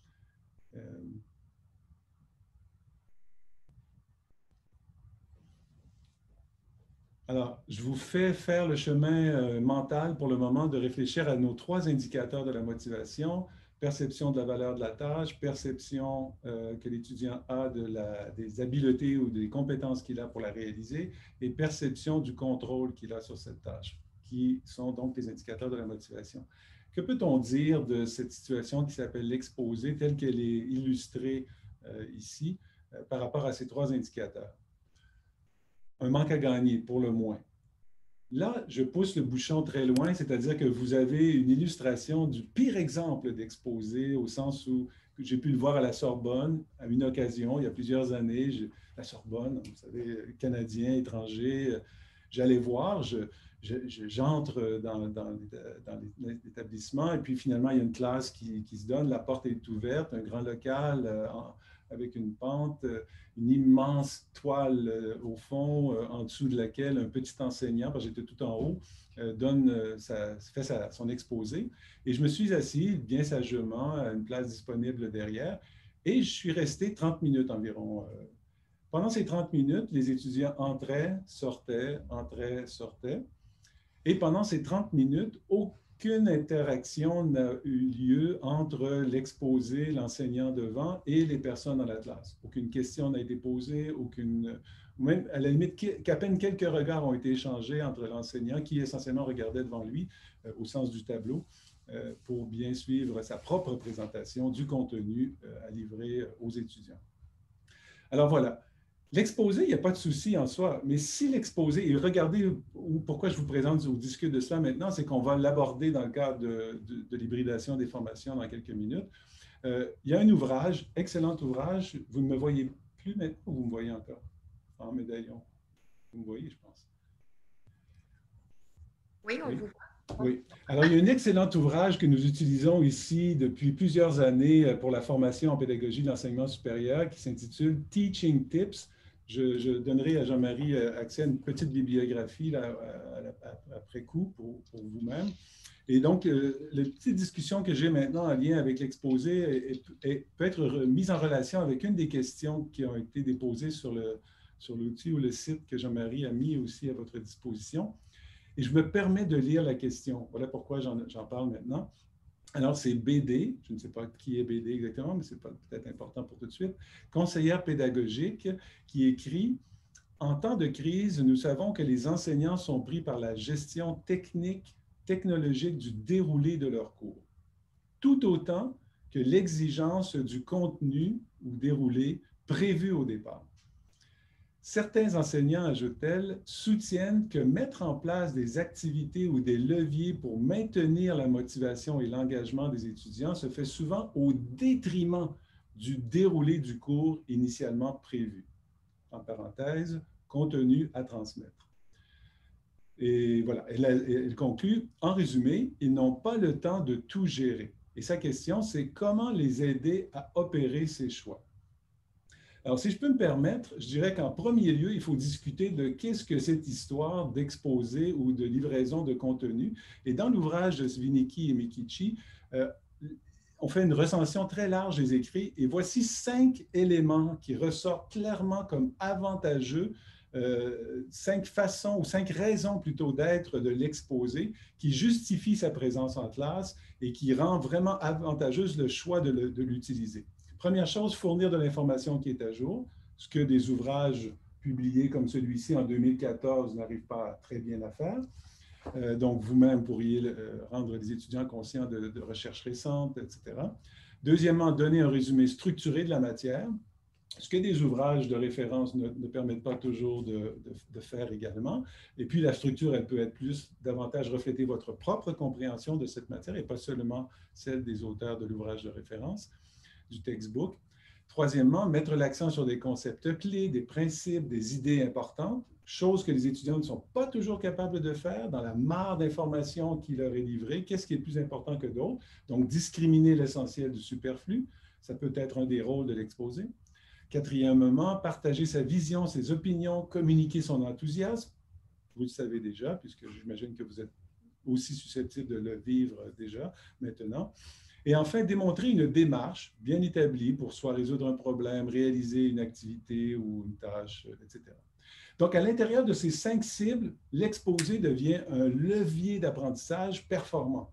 Alors, je vous fais faire le chemin mental pour le moment de réfléchir à nos trois indicateurs de la motivation, perception de la valeur de la tâche, perception que l'étudiant a des habiletés ou des compétences qu'il a pour la réaliser, et perception du contrôle qu'il a sur cette tâche, qui sont donc les indicateurs de la motivation. Que peut-on dire de cette situation qui s'appelle l'exposé, telle qu'elle est illustrée ici, par rapport à ces trois indicateurs? Un manque à gagner, pour le moins. Là, je pousse le bouchon très loin, c'est-à-dire que vous avez une illustration du pire exemple d'exposé, au sens où j'ai pu le voir à la Sorbonne, à une occasion, il y a plusieurs années. La Sorbonne, vous savez, Canadien, étranger, j'allais voir, j'entre dans l'établissement et puis finalement, il y a une classe qui se donne, la porte est ouverte, un grand local avec une pente, une immense toile au fond, en dessous de laquelle un petit enseignant, parce que j'étais tout en haut, fait son exposé. Et je me suis assis bien sagement à une place disponible derrière et je suis resté 30 minutes environ. Pendant ces 30 minutes, les étudiants entraient, sortaient. Et pendant ces 30 minutes, aucune interaction n'a eu lieu entre l'exposé, l'enseignant devant et les personnes dans la classe. Aucune question n'a été posée, même à la limite qu'à peine quelques regards ont été échangés entre l'enseignant qui essentiellement regardait devant lui au sens du tableau pour bien suivre sa propre présentation du contenu à livrer aux étudiants. Alors voilà. L'exposé, il n'y a pas de souci en soi, mais si l'exposé, et regardez pourquoi je vous présente ou discute de cela maintenant, c'est qu'on va l'aborder dans le cadre de l'hybridation des formations dans quelques minutes. Il y a un ouvrage, excellent ouvrage, vous ne me voyez plus maintenant ou vous me voyez encore en médaillon? Vous me voyez, je pense. Oui, on vous voit. Oui. Alors, il y a un excellent ouvrage que nous utilisons ici depuis plusieurs années pour la formation en pédagogie de l'enseignement supérieur qui s'intitule « Teaching Tips ». Je donnerai à Jean-Marie accès à une petite bibliographie là, après coup pour vous-même. Et donc, la petite discussion que j'ai maintenant en lien avec l'exposé peut être mise en relation avec une des questions qui ont été déposées sur l'outil ou le site que Jean-Marie a mis aussi à votre disposition. Et je me permets de lire la question. Voilà pourquoi j'en parle maintenant. Alors, c'est BD, je ne sais pas qui est BD exactement, mais c'est peut-être important pour tout de suite, conseillère pédagogique qui écrit « En temps de crise, nous savons que les enseignants sont pris par la gestion technologique du déroulé de leurs cours, tout autant que l'exigence du contenu ou déroulé prévu au départ. Certains enseignants, ajoute-t-elle, soutiennent que mettre en place des activités ou des leviers pour maintenir la motivation et l'engagement des étudiants se fait souvent au détriment du déroulé du cours initialement prévu. En parenthèse, contenu à transmettre. » Et voilà, elle conclut, en résumé, ils n'ont pas le temps de tout gérer. Et sa question, c'est comment les aider à opérer ces choix. Alors, si je peux me permettre, je dirais qu'en premier lieu, il faut discuter de qu'est-ce que cette histoire d'exposé ou de livraison de contenu. Et dans l'ouvrage de Svinicki et Mikichi, on fait une recension très large des écrits et voici 5 éléments qui ressortent clairement comme avantageux, 5 façons ou 5 raisons plutôt d'être de l'exposé qui justifient sa présence en classe et qui rend vraiment avantageuse le choix de l'utiliser. Première chose, fournir de l'information qui est à jour, ce que des ouvrages publiés comme celui-ci en 2014 n'arrivent pas très bien à faire. Donc, vous-même pourriez rendre les étudiants conscients de recherches récentes, etc. Deuxièmement, donner un résumé structuré de la matière, ce que des ouvrages de référence ne permettent pas toujours de faire également. Et puis, la structure, elle peut être davantage refléter votre propre compréhension de cette matière et pas seulement celle des auteurs de l'ouvrage de référence, du textbook. Troisièmement, mettre l'accent sur des concepts clés, des principes, des idées importantes, chose que les étudiants ne sont pas toujours capables de faire dans la mare d'informations qui leur est livrée. Qu'est-ce qui est plus important que d'autres? Donc, discriminer l'essentiel du superflu, ça peut être un des rôles de l'exposé. Quatrièmement, partager sa vision, ses opinions, communiquer son enthousiasme. Vous le savez déjà, puisque j'imagine que vous êtes aussi susceptible de le vivre déjà maintenant. Et enfin, démontrer une démarche bien établie pour soit résoudre un problème, réaliser une activité ou une tâche, etc. Donc, à l'intérieur de ces 5 cibles, l'exposé devient un levier d'apprentissage performant.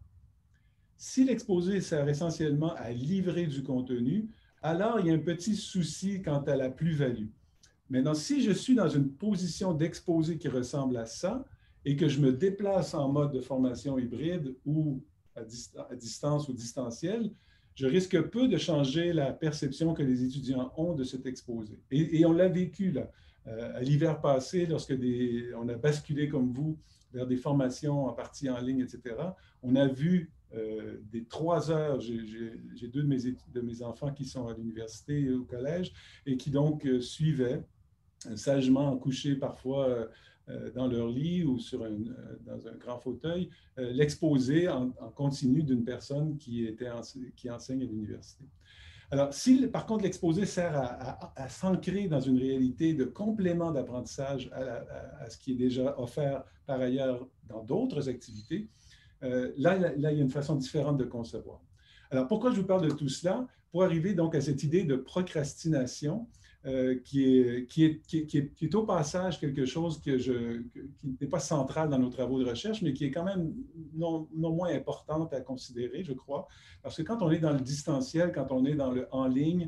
Si l'exposé sert essentiellement à livrer du contenu, alors il y a un petit souci quant à la plus-value. Maintenant, si je suis dans une position d'exposé qui ressemble à ça et que je me déplace en mode de formation hybride ou à distance ou distanciel, je risque peu de changer la perception que les étudiants ont de cet exposé. Et on l'a vécu là. À l'hiver passé, lorsque on a basculé comme vous vers des formations en partie en ligne, etc., on a vu des 3 heures, j'ai 2 de mes enfants qui sont à l'université et au collège et qui donc suivaient sagement couchés parfois dans leur lit ou dans un grand fauteuil, l'exposé en continu d'une personne qui enseigne à l'université. Alors, si par contre l'exposé sert à s'ancrer dans une réalité de complément d'apprentissage à ce qui est déjà offert par ailleurs dans d'autres activités, là, il y a une façon différente de concevoir. Alors, pourquoi je vous parle de tout cela? Pour arriver donc à cette idée de procrastination qui est au passage quelque chose qui n'est pas central dans nos travaux de recherche, mais qui est quand même non moins importante à considérer, je crois, parce que quand on est dans le distanciel, quand on est dans le en ligne,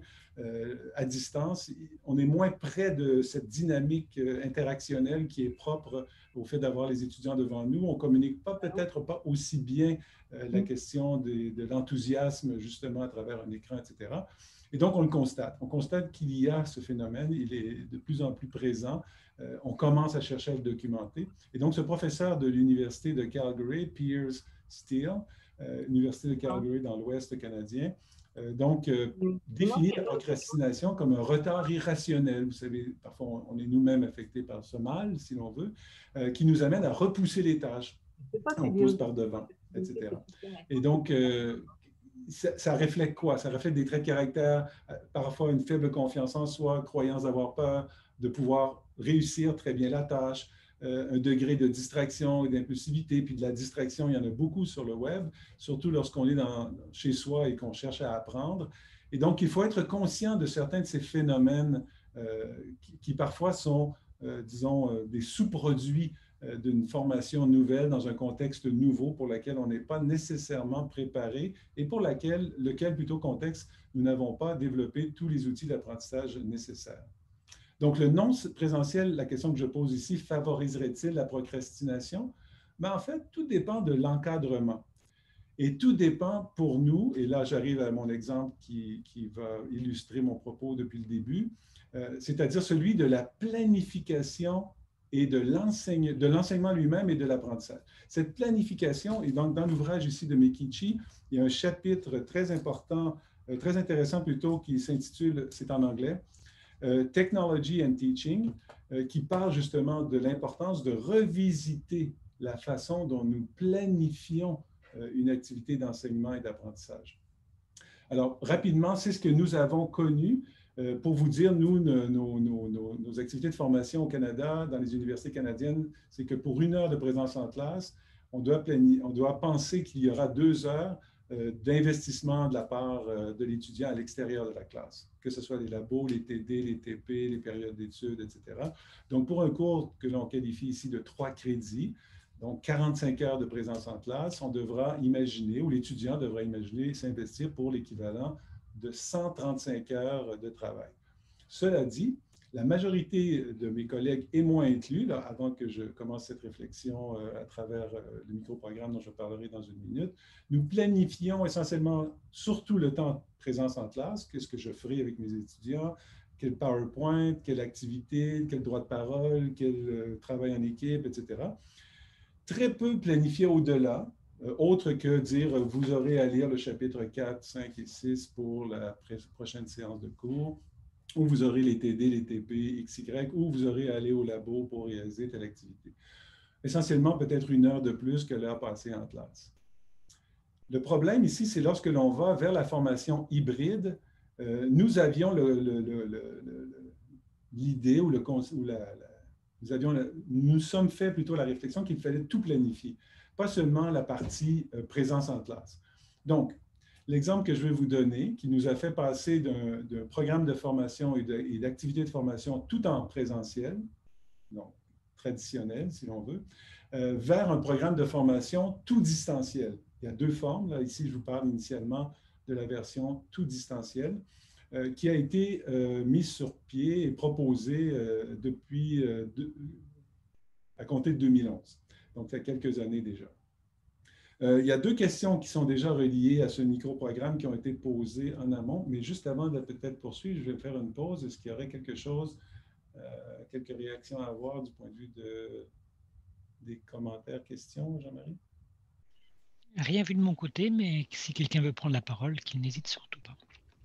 à distance, on est moins près de cette dynamique interactionnelle qui est propre au fait d'avoir les étudiants devant nous. On ne communique peut-être pas aussi bien la question de l'enthousiasme, justement, à travers un écran, etc. Et donc, on le constate. On constate qu'il y a ce phénomène, il est de plus en plus présent. On commence à chercher à le documenter. Et donc, ce professeur de l'Université de Calgary, Piers Steele, Université de Calgary dans l'Ouest canadien, définit la procrastination comme un retard irrationnel. Vous savez, parfois, on est nous-mêmes affectés par ce mal, si l'on veut, qui nous amène à repousser les tâches. On pousse par devant, etc. Et donc, ça reflète quoi? Ça reflète des traits de caractère, parfois une faible confiance en soi, croyance d'avoir peur, de pouvoir réussir très bien la tâche, un degré de distraction et d'impulsivité. Puis de la distraction, il y en a beaucoup sur le web, surtout lorsqu'on est chez soi et qu'on cherche à apprendre. Et donc, il faut être conscient de certains de ces phénomènes qui parfois sont, disons, des sous-produits d'une formation nouvelle dans un contexte nouveau pour lequel on n'est pas nécessairement préparé et pour lequel plutôt contexte, nous n'avons pas développé tous les outils d'apprentissage nécessaires. Donc, le non-présentiel, la question que je pose ici, favoriserait-il la procrastination? Mais en fait, tout dépend de l'encadrement. Et tout dépend pour nous, et là j'arrive à mon exemple qui va illustrer mon propos depuis le début, c'est-à-dire celui de la planification et de l'enseignement lui-même et de l'apprentissage. Cette planification, et donc dans l'ouvrage ici de Mekichi, il y a un chapitre très important, très intéressant plutôt, qui s'intitule, c'est en anglais, Technology and Teaching, qui parle justement de l'importance de revisiter la façon dont nous planifions une activité d'enseignement et d'apprentissage. Alors, rapidement, c'est ce que nous avons connu. Pour vous dire, nous, nos activités de formation au Canada, dans les universités canadiennes, c'est que pour 1 heure de présence en classe, on doit penser qu'il y aura 2 heures d'investissement de la part de l'étudiant à l'extérieur de la classe, que ce soit les labos, les TD, les TP, les périodes d'études, etc. Donc, pour un cours que l'on qualifie ici de 3 crédits, donc 45 heures de présence en classe, on devra imaginer, ou l'étudiant devra imaginer s'investir pour l'équivalent de 135 heures de travail. Cela dit, la majorité de mes collègues, et moi inclus, là, avant que je commence cette réflexion à travers le microprogramme dont je parlerai dans 1 minute, nous planifions essentiellement, surtout le temps de présence en classe, qu'est-ce que je ferai avec mes étudiants, quel PowerPoint, quelle activité, quel droit de parole, quel travail en équipe, etc. Très peu planifié au-delà, autre que dire vous aurez à lire le chapitre 4, 5 et 6 pour la prochaine séance de cours, ou vous aurez les TD, les TP, XY, ou vous aurez à aller au labo pour réaliser telle activité. Essentiellement, peut-être 1 heure de plus que l'heure passée en classe. Le problème ici, c'est lorsque l'on va vers la formation hybride, nous avions l'idée ou nous sommes fait plutôt la réflexion qu'il fallait tout planifier, pas seulement la partie présence en classe. Donc, l'exemple que je vais vous donner, qui nous a fait passer d'un programme de formation et d'activité de formation tout en présentiel, donc traditionnel si l'on veut, vers un programme de formation tout distanciel. Il y a 2 formes. Là, ici, je vous parle initialement de la version tout distanciel, qui a été mise sur pied et proposée à compter de 2011. Donc, ça fait quelques années déjà. Il y a 2 questions qui sont déjà reliées à ce micro-programme qui ont été posées en amont, mais juste avant de peut-être poursuivre, je vais faire une pause. Est-ce qu'il y aurait quelque chose, quelques réactions à avoir du point de vue des commentaires, questions, Jean-Marie? Rien vu de mon côté, mais si quelqu'un veut prendre la parole, qu'il n'hésite surtout pas.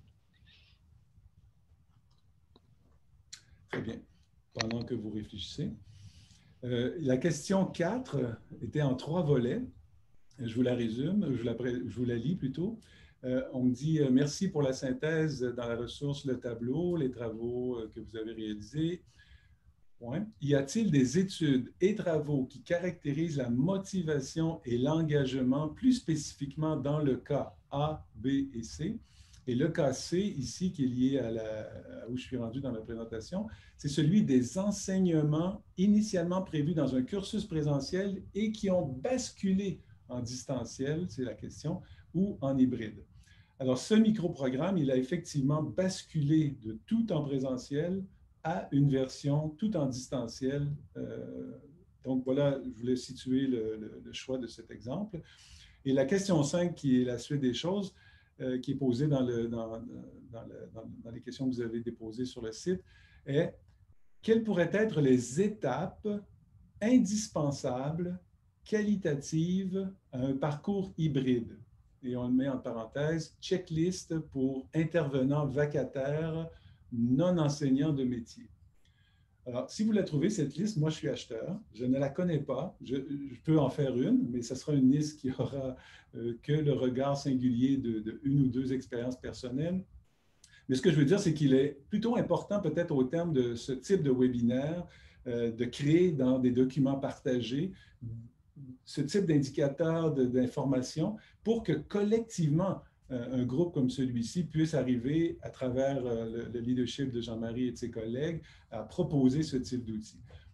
Très bien. Pendant que vous réfléchissez. La question 4 était en 3 volets. Je vous la résume, je vous la lis plutôt. On me dit « Merci pour la synthèse dans la ressource, le tableau, les travaux que vous avez réalisés. Ouais. Y a-t-il des études et travaux qui caractérisent la motivation et l'engagement plus spécifiquement dans le cas A, B et C? » Et le cas C, ici, qui est lié à où je suis rendu dans ma présentation, c'est celui des enseignements initialement prévus dans un cursus présentiel et qui ont basculé en distanciel, c'est la question, ou en hybride. Alors, ce micro-programme, il a effectivement basculé de tout en présentiel à une version tout en distanciel. Donc, voilà, je voulais situer le choix de cet exemple. Et la question 5, qui est la suite des choses, qui est posée dans les questions que vous avez déposées sur le site, est quelles pourraient être les étapes indispensables, qualitatives à un parcours hybride? Et on le met en parenthèse, checklist pour intervenants vacataires non enseignants de métier. Alors, si vous la trouvez, cette liste, moi, je suis acheteur. Je ne la connais pas. Je peux en faire une, mais ce sera une liste qui aura que le regard singulier de 1 ou 2 expériences personnelles. Mais ce que je veux dire, c'est qu'il est plutôt important, peut-être au terme de ce type de webinaire, de créer dans des documents partagés ce type d'indicateurs, d'informations, pour que collectivement, un groupe comme celui-ci puisse arriver, à travers le leadership de Jean-Marie et de ses collègues, à proposer ce type d'outils.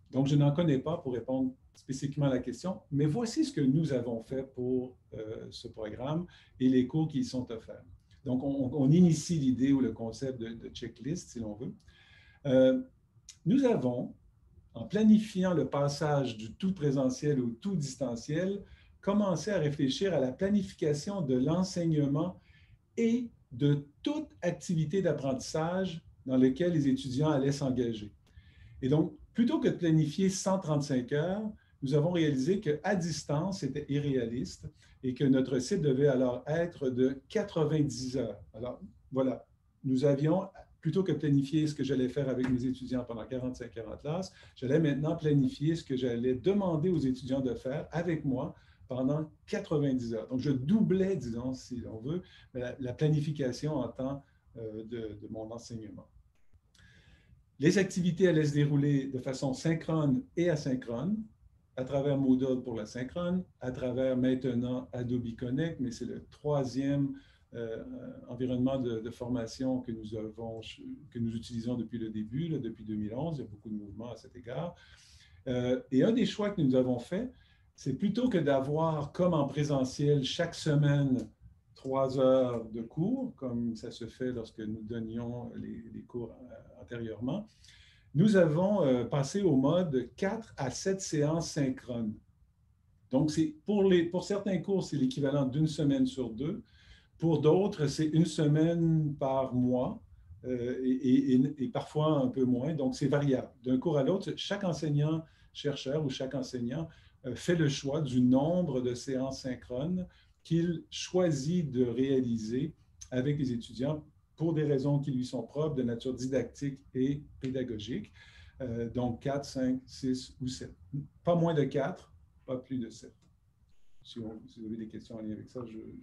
Donc, je n'en connais pas pour répondre spécifiquement à la question, mais voici ce que nous avons fait pour ce programme et les cours qui y sont offerts. Donc, on initie l'idée ou le concept de checklist, si l'on veut. Nous avons, en planifiant le passage du tout présentiel au tout distanciel, commencé à réfléchir à la planification de l'enseignement et de toute activité d'apprentissage dans laquelle les étudiants allaient s'engager. Et donc, plutôt que de planifier 135 heures, nous avons réalisé qu'à distance, c'était irréaliste et que notre site devait alors être de 90 heures. Alors, voilà, nous avions, plutôt que planifier ce que j'allais faire avec mes étudiants pendant 45 heures en classe, j'allais maintenant planifier ce que j'allais demander aux étudiants de faire avec moi pendant 90 heures. Donc, je doublais, disons, si l'on veut, la planification en temps de mon enseignement. Les activités allaient se dérouler de façon synchrone et asynchrone, à travers Moodle pour la synchrone, à travers maintenant Adobe Connect, mais c'est le troisième environnement de formation que nous utilisons depuis le début, là, depuis 2011. Il y a beaucoup de mouvements à cet égard. Et un des choix que nous avons fait, c'est plutôt que d'avoir, comme en présentiel, chaque semaine, 3 heures de cours, comme ça se fait lorsque nous donnions les cours antérieurement, nous avons passé au mode 4 à 7 séances synchrones. Donc, pour certains cours, c'est l'équivalent d'une semaine sur 2. Pour d'autres, c'est une semaine par mois et parfois un peu moins. Donc, c'est variable. D'un cours à l'autre, chaque enseignant-chercheur ou chaque enseignant fait le choix du nombre de séances synchrones qu'il choisit de réaliser avec les étudiants pour des raisons qui lui sont propres de nature didactique et pédagogique. Donc, 4, 5, 6 ou 7. Pas moins de 4, pas plus de 7. Si vous avez des questions en lien avec ça,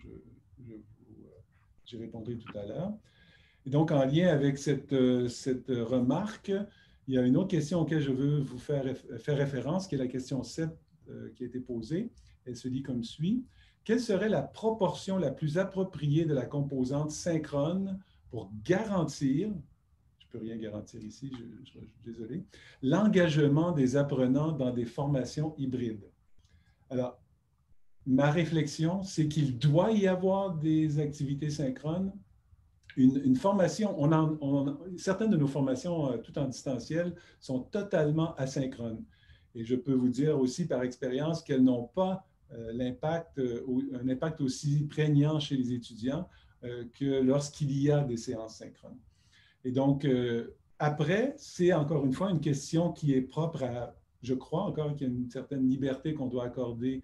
j'y répondrai tout à l'heure. Et donc, en lien avec cette remarque, il y a une autre question auquel je veux vous faire référence, qui est la question 7 qui a été posée. Elle se dit comme suit. Quelle serait la proportion la plus appropriée de la composante synchrone pour garantir, je ne peux rien garantir ici, je suis désolé, l'engagement des apprenants dans des formations hybrides? Alors, ma réflexion, c'est qu'il doit y avoir des activités synchrones. Une formation, certaines de nos formations tout en distanciel sont totalement asynchrones. Et je peux vous dire aussi par expérience qu'elles n'ont pas un impact aussi prégnant chez les étudiants que lorsqu'il y a des séances synchrones. Et donc, après, c'est encore une fois une question qui est propre à, je crois encore qu'il y a une certaine liberté qu'on doit accorder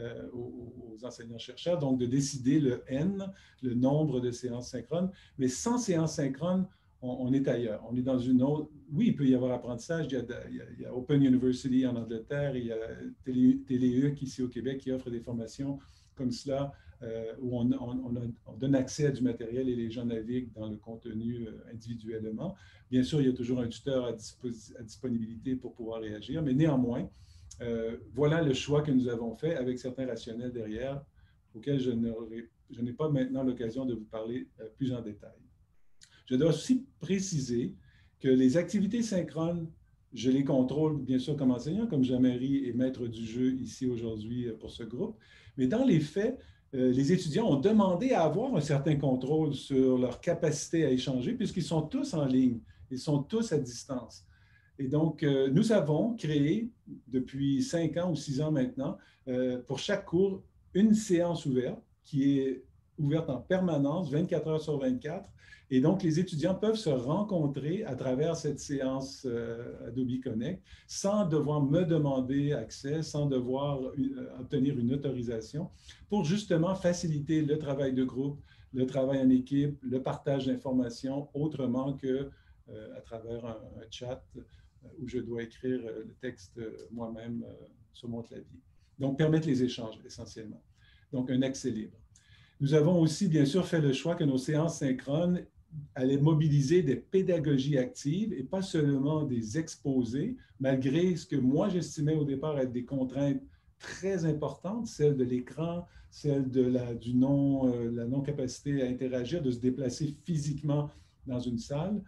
aux enseignants-chercheurs, donc de décider le N, le nombre de séances synchrones, mais sans séances synchrones, on est ailleurs. On est dans une autre... Oui, il peut y avoir apprentissage. Il y a Open University en Angleterre, il y a Téléuc ici au Québec qui offre des formations comme cela où on donne accès à du matériel et les gens naviguent dans le contenu individuellement. Bien sûr, il y a toujours un tuteur à disponibilité pour pouvoir réagir, mais néanmoins, voilà le choix que nous avons fait avec certains rationnels derrière, auxquels je n'ai pas maintenant l'occasion de vous parler plus en détail. Je dois aussi préciser que les activités synchrones, je les contrôle bien sûr comme enseignant, comme Jean-Marie est maître du jeu ici aujourd'hui pour ce groupe, mais dans les faits, les étudiants ont demandé à avoir un certain contrôle sur leur capacité à échanger puisqu'ils sont tous en ligne, ils sont tous à distance. Et donc, nous avons créé depuis 5 ans ou 6 ans maintenant, pour chaque cours, une séance ouverte qui est ouverte en permanence, 24 heures sur 24. Et donc, les étudiants peuvent se rencontrer à travers cette séance Adobe Connect sans devoir me demander accès, sans devoir obtenir une autorisation pour justement faciliter le travail de groupe, le travail en équipe, le partage d'informations autrement que à travers un chat où je dois écrire le texte moi-même sur mon clavier. Donc, permettre les échanges essentiellement. Donc, un accès libre. Nous avons aussi, bien sûr, fait le choix que nos séances synchrones allaient mobiliser des pédagogies actives et pas seulement des exposés, malgré ce que moi j'estimais au départ être des contraintes très importantes, celle de l'écran, celle de la non-capacité à interagir, de se déplacer physiquement dans une salle.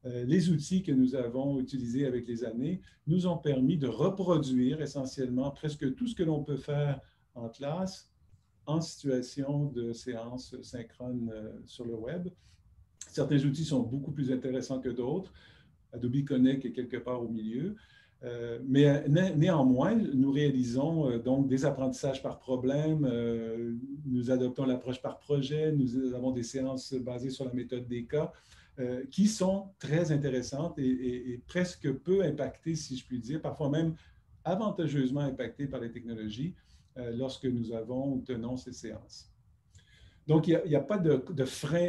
Les outils que nous avons utilisés avec les années nous ont permis de reproduire essentiellement presque tout ce que l'on peut faire en classe en situation de séance synchrone sur le web. Certains outils sont beaucoup plus intéressants que d'autres. Adobe Connect est quelque part au milieu. Mais néanmoins, nous réalisons donc des apprentissages par problème, nous adoptons l'approche par projet, nous avons des séances basées sur la méthode des cas qui sont très intéressantes et presque peu impactées, si je puis dire, parfois même avantageusement impactées par les technologies lorsque nous tenons ces séances. Donc, il n'y a pas de frein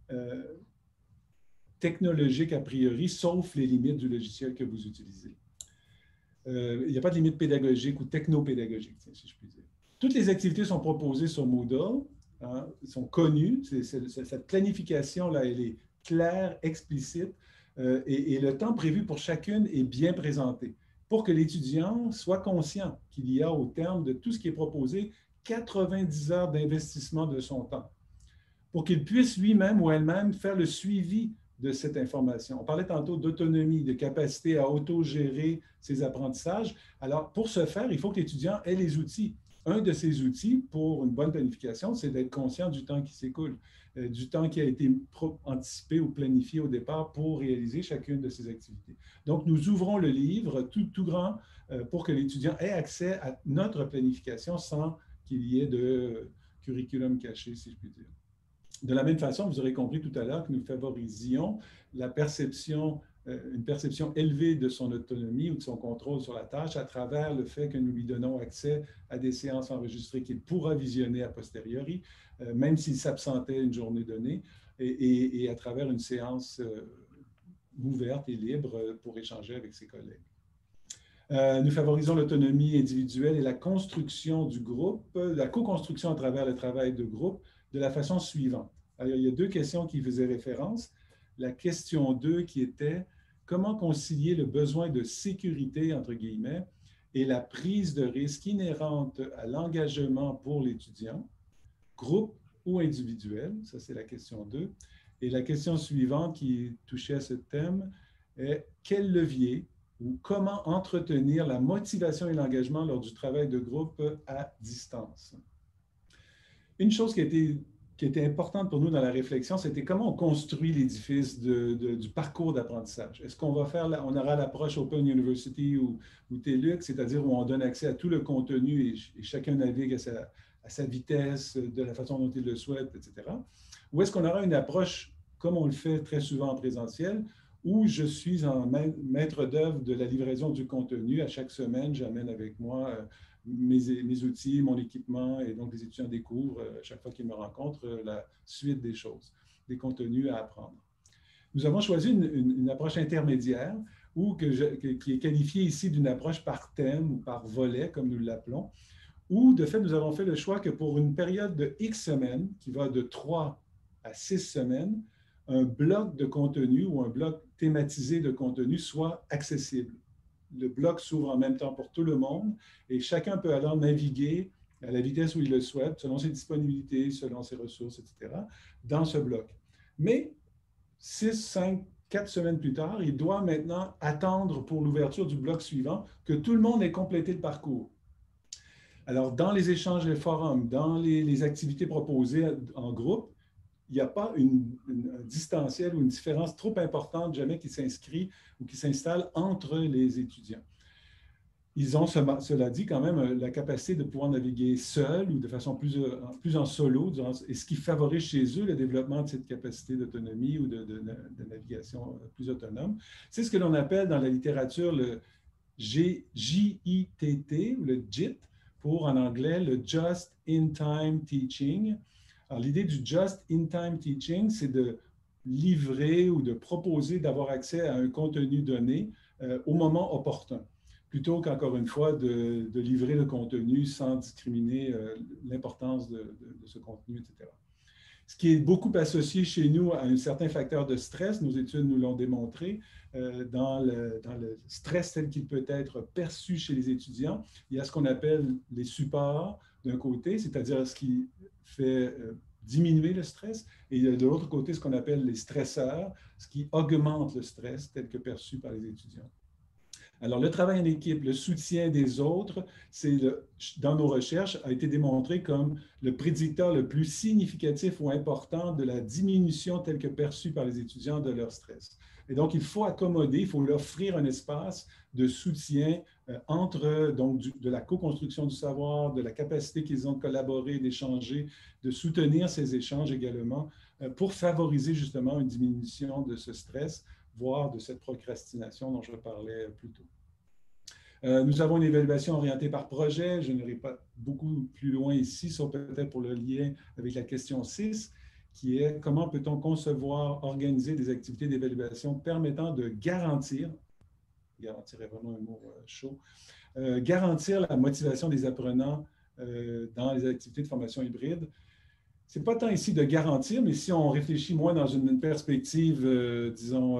technologique a priori, sauf les limites du logiciel que vous utilisez. Il n'y a pas de limite pédagogique ou technopédagogique, si je puis dire. Toutes les activités sont proposées sur Moodle, hein, sont connues. Cette planification-là, elle est claire, explicite, et le temps prévu pour chacune est bien présenté pour que l'étudiant soit conscient qu'il y a, au terme de tout ce qui est proposé, 90 heures d'investissement de son temps, pour qu'il puisse lui-même ou elle-même faire le suivi de cette information. On parlait tantôt d'autonomie, de capacité à autogérer ses apprentissages. Alors, pour ce faire, il faut que l'étudiant ait les outils. Un de ces outils pour une bonne planification, c'est d'être conscient du temps qui s'écoule, du temps qui a été anticipé ou planifié au départ pour réaliser chacune de ces activités. Donc, nous ouvrons le livre tout grand pour que l'étudiant ait accès à notre planification sans qu'il y ait de curriculum caché, si je puis dire. De la même façon, vous aurez compris tout à l'heure que nous favorisions la perception, une perception élevée de son autonomie ou de son contrôle sur la tâche à travers le fait que nous lui donnons accès à des séances enregistrées qu'il pourra visionner a posteriori, même s'il s'absentait une journée donnée, et à travers une séance ouverte et libre pour échanger avec ses collègues. Nous favorisons l'autonomie individuelle et la construction du groupe, la co-construction à travers le travail de groupe, de la façon suivante. Alors, il y a deux questions qui faisaient référence. La question 2 qui était comment concilier le besoin de sécurité, entre guillemets, et la prise de risque inhérente à l'engagement pour l'étudiant, groupe ou individuel, ça c'est la question 2. Et la question suivante qui touchait à ce thème est quel levier ou comment entretenir la motivation et l'engagement lors du travail de groupe à distance. Une chose qui était importante pour nous dans la réflexion, c'était comment on construit l'édifice du parcours d'apprentissage. Est-ce qu'on va faire, on aura l'approche Open University ou TELUC, c'est-à-dire où on donne accès à tout le contenu et chacun navigue à sa vitesse, de la façon dont il le souhaite, etc. Ou est-ce qu'on aura une approche, comme on le fait très souvent en présentiel, où je suis en maître d'œuvre de la livraison du contenu. À chaque semaine, j'amène avec moi mes outils, mon équipement, et donc les étudiants découvrent, chaque fois qu'ils me rencontrent, la suite des choses, des contenus à apprendre. Nous avons choisi une approche intermédiaire qui est qualifiée ici d'une approche par thème ou par volet, comme nous l'appelons, où, de fait, nous avons fait le choix que pour une période de X semaines, qui va de 3 à 6 semaines, un bloc de contenu ou un bloc thématisé de contenu soit accessible. Le bloc s'ouvre en même temps pour tout le monde et chacun peut alors naviguer à la vitesse où il le souhaite, selon ses disponibilités, selon ses ressources, etc., dans ce bloc. Mais 6, 5, 4 semaines plus tard, il doit maintenant attendre pour l'ouverture du bloc suivant que tout le monde ait complété le parcours. Alors, dans les échanges, les forums, dans les activités proposées en groupe, il n'y a pas un distanciel ou une différence trop importante jamais qui s'inscrit ou qui s'installe entre les étudiants. Ils ont, cela dit, quand même la capacité de pouvoir naviguer seuls ou de façon plus en solo, et ce qui favorise chez eux le développement de cette capacité d'autonomie ou de navigation plus autonome. C'est ce que l'on appelle dans la littérature le JITT ou le JIT, pour en anglais le Just in Time Teaching. Alors, l'idée du just-in-time teaching, c'est de livrer ou de proposer d'avoir accès à un contenu donné au moment opportun, plutôt qu'encore une fois de livrer le contenu sans discriminer l'importance de ce contenu, etc. Ce qui est beaucoup associé chez nous à un certain facteur de stress, nos études nous l'ont démontré, dans le stress tel qu'il peut être perçu chez les étudiants, il y a ce qu'on appelle les supports d'un côté, c'est-à-dire ce qui fait diminuer le stress, et de l'autre côté, ce qu'on appelle les stresseurs, ce qui augmente le stress tel que perçu par les étudiants. Alors, le travail en équipe, le soutien des autres, dans nos recherches, a été démontré comme le prédicteur le plus significatif ou important de la diminution telle que perçue par les étudiants de leur stress. Et donc, il faut accommoder, il faut leur offrir un espace de soutien entre donc, de la co-construction du savoir, de la capacité qu'ils ont de collaborer, d'échanger, de soutenir ces échanges également pour favoriser justement une diminution de ce stress, voire de cette procrastination dont je parlais plus tôt. Nous avons une évaluation orientée par projet. Je n'irai pas beaucoup plus loin ici, sauf peut-être pour le lien avec la question 6, qui est comment peut-on concevoir, organiser des activités d'évaluation permettant de garantir est vraiment un mot chaud, garantir la motivation des apprenants dans les activités de formation hybride. Ce n'est pas tant ici de garantir, mais si on réfléchit moins dans une perspective, disons,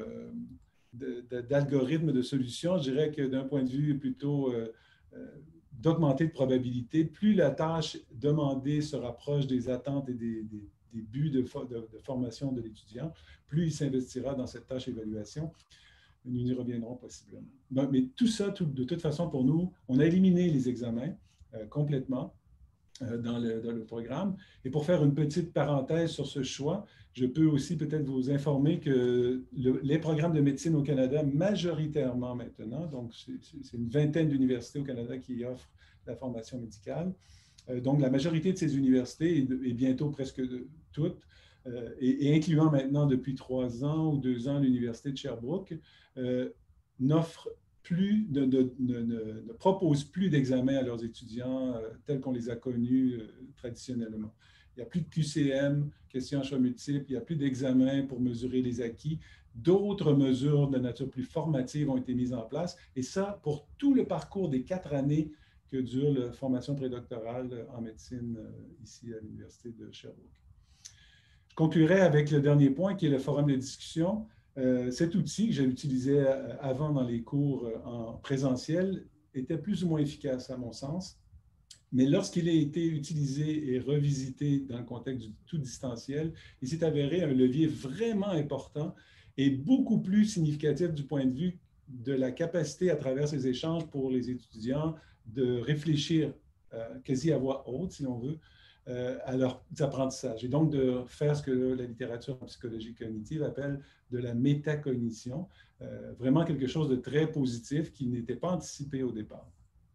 d'algorithme de solution, je dirais que d'un point de vue plutôt d'augmenter de probabilité, plus la tâche demandée se rapproche des attentes et des buts de formation de l'étudiant, plus il s'investira dans cette tâche évaluation. Nous y reviendrons possiblement. Mais tout ça, de toute façon, pour nous, on a éliminé les examens complètement dans le programme. Et pour faire une petite parenthèse sur ce choix, je peux aussi peut-être vous informer que les programmes de médecine au Canada, majoritairement maintenant, donc c'est une vingtaine d'universités au Canada qui offrent la formation médicale. Donc, la majorité de ces universités, et bientôt presque toutes, et incluant maintenant depuis 3 ans ou 2 ans l'Université de Sherbrooke, n'offrent plus, ne proposent plus d'examens à leurs étudiants tels qu'on les a connus traditionnellement. Il n'y a plus de QCM, questions à choix multiples, il n'y a plus d'examens pour mesurer les acquis. D'autres mesures de nature plus formative ont été mises en place, et ça pour tout le parcours des 4 années que dure la formation prédoctorale en médecine ici à l'Université de Sherbrooke. Je conclurai avec le dernier point qui est le forum de discussion. Cet outil que j'ai utilisé avant dans les cours en présentiel était plus ou moins efficace à mon sens, mais lorsqu'il a été utilisé et revisité dans le contexte du tout distanciel, il s'est avéré un levier vraiment important et beaucoup plus significatif du point de vue de la capacité à travers ces échanges pour les étudiants de réfléchir quasi à voix haute, si l'on veut, à leurs apprentissages, et donc de faire ce que la littérature en psychologie cognitive appelle de la métacognition, vraiment quelque chose de très positif qui n'était pas anticipé au départ.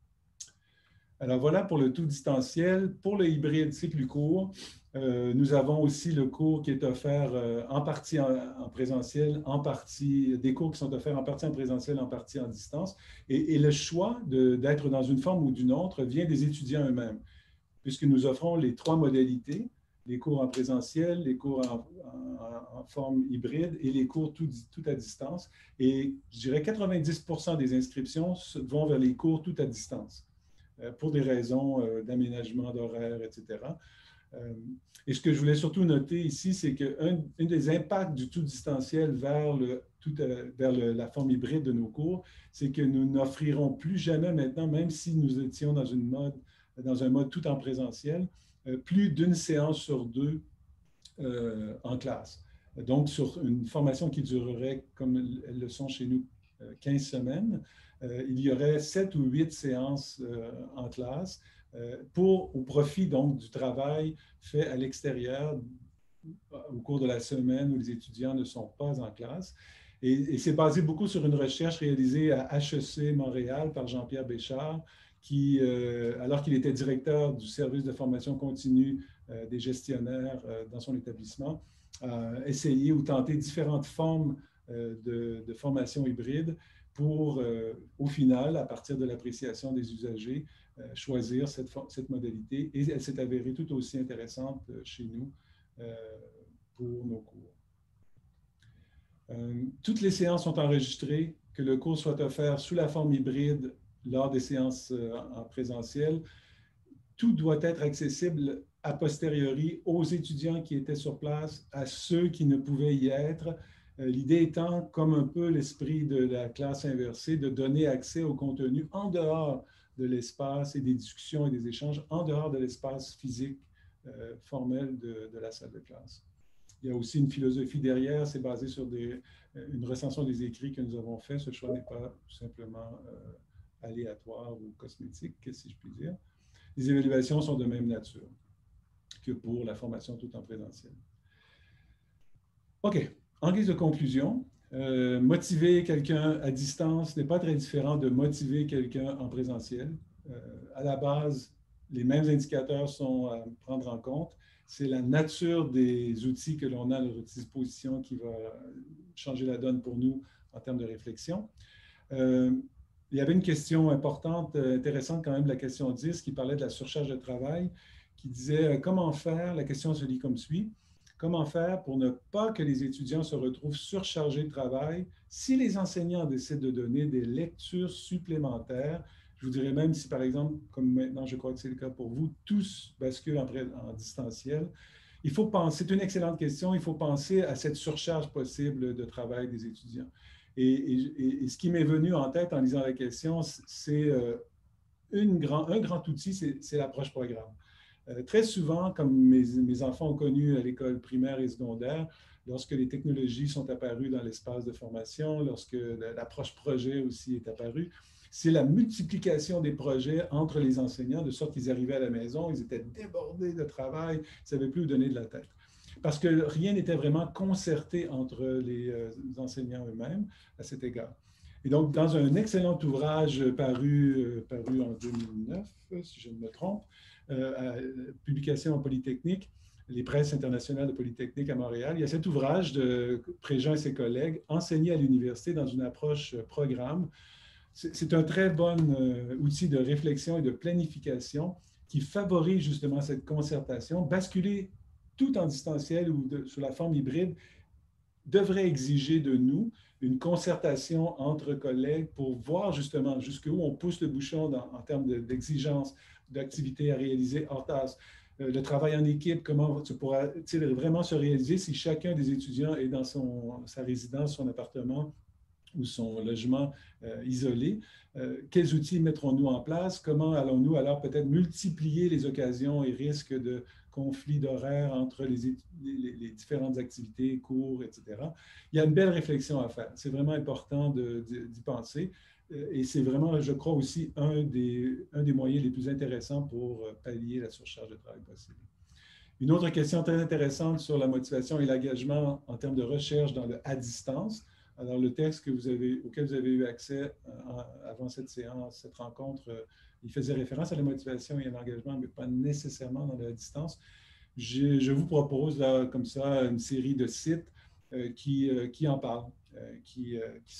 Alors voilà pour le tout distanciel. Pour le hybride cycle court, nous avons aussi le cours qui est offert en partie en présentiel, en partie, des cours qui sont offerts en partie en présentiel, en partie en distance. Et le choix d'être dans une forme ou d'une autre vient des étudiants eux-mêmes, puisque nous offrons les 3 modalités, les cours en présentiel, les cours en forme hybride et les cours tout à distance. Et je dirais 90% des inscriptions vont vers les cours tout à distance, pour des raisons d'aménagement d'horaire, etc. Et ce que je voulais surtout noter ici, c'est qu'un des impacts du tout distanciel vers la forme hybride de nos cours, c'est que nous n'offrirons plus jamais maintenant, même si nous étions dans un mode tout en présentiel, plus d'une séance sur 2 en classe. Donc, sur une formation qui durerait, comme elles le sont chez nous, 15 semaines, il y aurait 7 ou 8 séances en classe au profit donc du travail fait à l'extérieur au cours de la semaine où les étudiants ne sont pas en classe. Et c'est basé beaucoup sur une recherche réalisée à HEC Montréal par Jean-Pierre Béchard, qui, alors qu'il était directeur du service de formation continue des gestionnaires dans son établissement, a essayé ou tenté différentes formes de formation hybride pour, au final, à partir de l'appréciation des usagers, choisir cette modalité. Et elle s'est avérée tout aussi intéressante chez nous pour nos cours. Toutes les séances sont enregistrées, que le cours soit offert sous la forme hybride lors des séances en présentiel. Tout doit être accessible a posteriori aux étudiants qui étaient sur place, à ceux qui ne pouvaient y être. L'idée étant, comme un peu l'esprit de la classe inversée, de donner accès au contenu en dehors de l'espace et des discussions et des échanges, en dehors de l'espace physique formelle de la salle de classe. Il y a aussi une philosophie derrière, c'est basé sur une recension des écrits que nous avons faits. Ce choix n'est pas tout simplement aléatoire ou cosmétique, si je puis dire. Les évaluations sont de même nature que pour la formation tout en présentiel. OK. En guise de conclusion, motiver quelqu'un à distance n'est pas très différent de motiver quelqu'un en présentiel. À la base, les mêmes indicateurs sont à prendre en compte. C'est la nature des outils que l'on a à notre disposition qui va changer la donne pour nous en termes de réflexion. Il y avait une question importante, intéressante quand même, la question 10, qui parlait de la surcharge de travail, qui disait comment faire, la question se lit comme suit, comment faire pour ne pas que les étudiants se retrouvent surchargés de travail si les enseignants décident de donner des lectures supplémentaires. Je vous dirais même si, par exemple, comme maintenant, je crois que c'est le cas pour vous, tous basculent en distanciel. Il faut penser, c'est une excellente question, il faut penser à cette surcharge possible de travail des étudiants. Et ce qui m'est venu en tête en lisant la question, c'est un grand outil, c'est l'approche programme. Très souvent, comme mes enfants ont connu à l'école primaire et secondaire, lorsque les technologies sont apparues dans l'espace de formation, lorsque l'approche projet aussi est apparue, c'est la multiplication des projets entre les enseignants, de sorte qu'ils arrivaient à la maison, ils étaient débordés de travail, ils ne savaient plus où donner de la tête. Parce que rien n'était vraiment concerté entre les enseignants eux-mêmes à cet égard. Et donc, dans un excellent ouvrage paru en 2009, si je ne me trompe, publication en Polytechnique, les presses internationales de Polytechnique à Montréal, il y a cet ouvrage de Préjean et ses collègues, Enseigner à l'université dans une approche programme. C'est un très bon outil de réflexion et de planification qui favorise justement cette concertation. Basculer tout en distanciel ou sous la forme hybride devrait exiger de nous une concertation entre collègues pour voir justement jusqu'où on pousse le bouchon en termes d'exigence, d'activités à réaliser hors tasse. Le travail en équipe, comment tu pourras-t-il vraiment se réaliser si chacun des étudiants est dans sa résidence, son appartement ou son logement isolé? Quels outils mettrons-nous en place? Comment allons-nous alors peut-être multiplier les occasions et risques de conflits d'horaires entre les différentes activités, cours, etc. Il y a une belle réflexion à faire. C'est vraiment important d'y penser. Et c'est vraiment, je crois aussi, un des moyens les plus intéressants pour pallier la surcharge de travail possible. Une autre question très intéressante sur la motivation et l'engagement en termes de recherche dans le à distance. Alors, le texte auquel vous avez eu accès avant cette séance, cette rencontre, il faisait référence à la motivation et à l'engagement, mais pas nécessairement dans la distance. Je vous propose là, comme ça, une série de sites qui en parlent, qui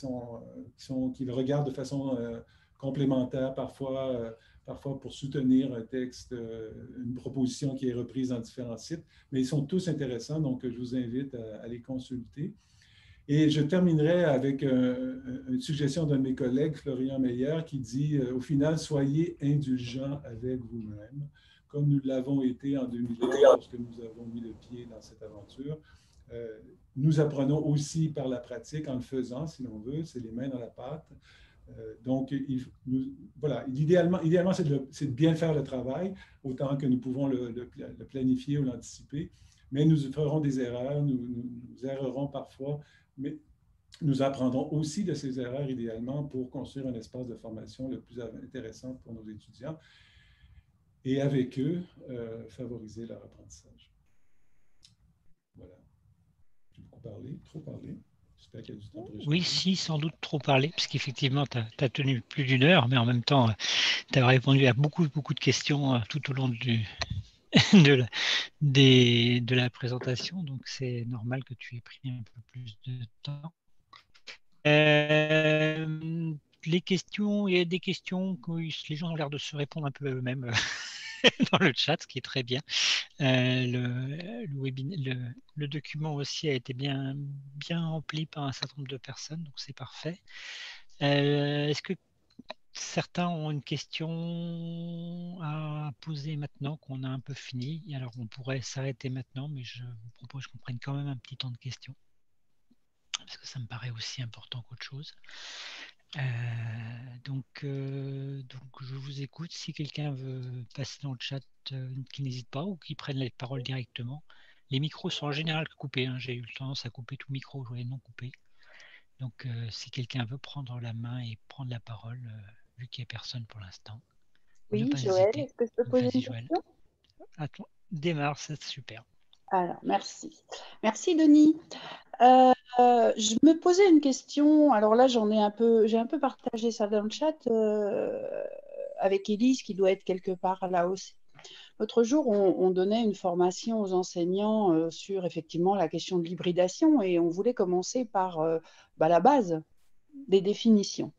le regardent de façon complémentaire, parfois pour soutenir un texte, une proposition qui est reprise dans différents sites, mais ils sont tous intéressants, donc je vous invite à les consulter. Et je terminerai avec une suggestion d'un de mes collègues, Florian Meyer, qui dit au final, soyez indulgents avec vous-même, comme nous l'avons été en 2011 lorsque nous avons mis le pied dans cette aventure. Nous apprenons aussi par la pratique en le faisant, si l'on veut, c'est les mains dans la pâte. Donc, voilà, idéalement c'est de bien faire le travail, autant que nous pouvons le planifier ou l'anticiper, mais nous ferons des erreurs, nous errerons parfois, mais nous apprendrons aussi de ces erreurs idéalement pour construire un espace de formation le plus intéressant pour nos étudiants et avec eux, favoriser leur apprentissage. Voilà. J'ai beaucoup parlé, trop parlé. J'espère qu'il y a du temps pour échanger. Oui, si, sans doute trop parlé, parce qu'effectivement, tu as tenu plus d'une heure, mais en même temps, tu as répondu à beaucoup de questions tout au long de la présentation, donc c'est normal que tu aies pris un peu plus de temps. Les questions, il y a des questions que les gens ont l'air de se répondre un peu eux-mêmes dans le chat, ce qui est très bien. Le document aussi a été bien rempli par un certain nombre de personnes, donc c'est parfait. Est-ce que certains ont une question à poser maintenant qu'on a un peu fini? Et alors on pourrait s'arrêter maintenant, mais je vous propose qu'on prenne quand même un petit temps de questions, parce que ça me paraît aussi important qu'autre chose. Donc, je vous écoute. Si quelqu'un veut passer dans le chat, qu'il n'hésite pas ou qu'il prenne la parole directement. Les micros sont en général coupés. Hein. J'ai eu tendance à couper tout micro, je voulais non couper. Donc, si quelqu'un veut prendre la main et prendre la parole, vu qu'il n'y a personne pour l'instant, ne Oui, pas Joël, hésiter. est-ce que je peux poser Vas-y, une Joël. question? Attends, démarre, c'est super. Alors, merci. Merci, Denis. Je me posais une question. Alors là, j'ai un peu partagé ça dans le chat avec Élise, qui doit être quelque part là aussi. L'autre jour, on donnait une formation aux enseignants sur effectivement la question de l'hybridation et on voulait commencer par la base des définitions.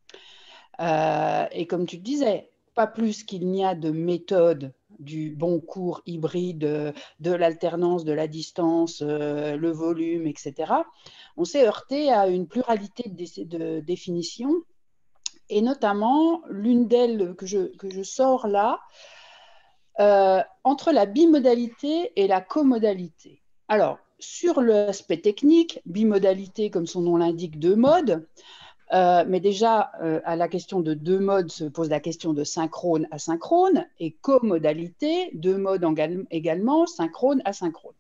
Et comme tu le disais, pas plus qu'il n'y a de méthode du bon cours hybride, de l'alternance, de la distance, le volume, etc. On s'est heurté à une pluralité de définitions et notamment l'une d'elles que je sors là, entre la bimodalité et la comodalité. Alors, sur l'aspect technique, bimodalité, comme son nom l'indique, deux modes. Mais déjà, à la question de deux modes se pose la question de synchrone, asynchrone, et comodalité, deux modes également, synchrone, asynchrone.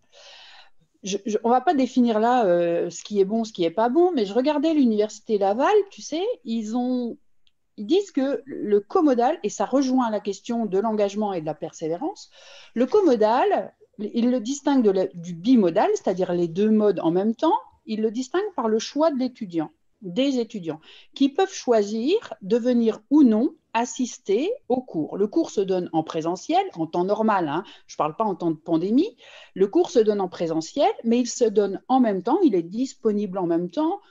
On ne va pas définir là ce qui est bon, ce qui n'est pas bon, mais je regardais l'université Laval, tu sais, ils disent que le comodal, et ça rejoint la question de l'engagement et de la persévérance, le comodal, ils le distinguent du bimodal, c'est-à-dire les deux modes en même temps, ils le distinguent par le choix de l'étudiant, des étudiants, qui peuvent choisir de venir ou non assister au cours. Le cours se donne en présentiel, en temps normal, hein, je ne parle pas en temps de pandémie, le cours se donne en présentiel, mais il se donne en même temps, il est disponible en même temps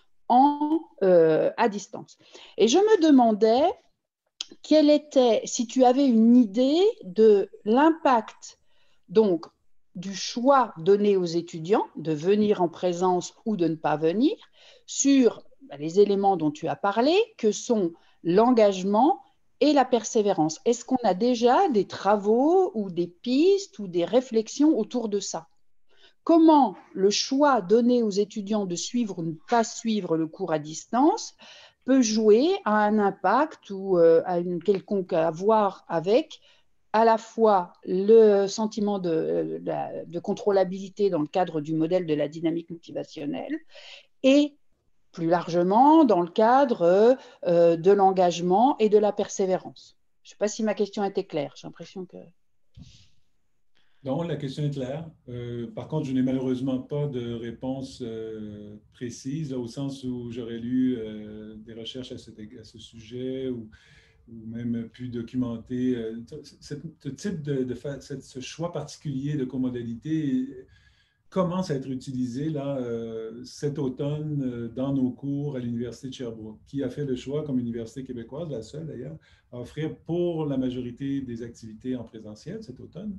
à distance. Et je me demandais quelle était, si tu avais une idée de l'impact donc du choix donné aux étudiants de venir en présence ou de ne pas venir sur les éléments dont tu as parlé, que sont l'engagement et la persévérance. Est-ce qu'on a déjà des travaux ou des pistes ou des réflexions autour de ça? Comment le choix donné aux étudiants de suivre ou ne pas suivre le cours à distance peut jouer à un impact ou à une quelconque à voir avec à la fois le sentiment de contrôlabilité dans le cadre du modèle de la dynamique motivationnelle et plus largement dans le cadre de l'engagement et de la persévérance. Je ne sais pas si ma question était claire, j'ai l'impression que… Non, la question est claire. Par contre, je n'ai malheureusement pas de réponse précise, là, au sens où j'aurais lu des recherches à ce sujet ou même pu documenter. Ce type ce choix particulier de comodalité commence à être utilisé là, cet automne dans nos cours à l'Université de Sherbrooke, qui a fait le choix, comme université québécoise, la seule d'ailleurs, à offrir pour la majorité des activités en présentiel cet automne.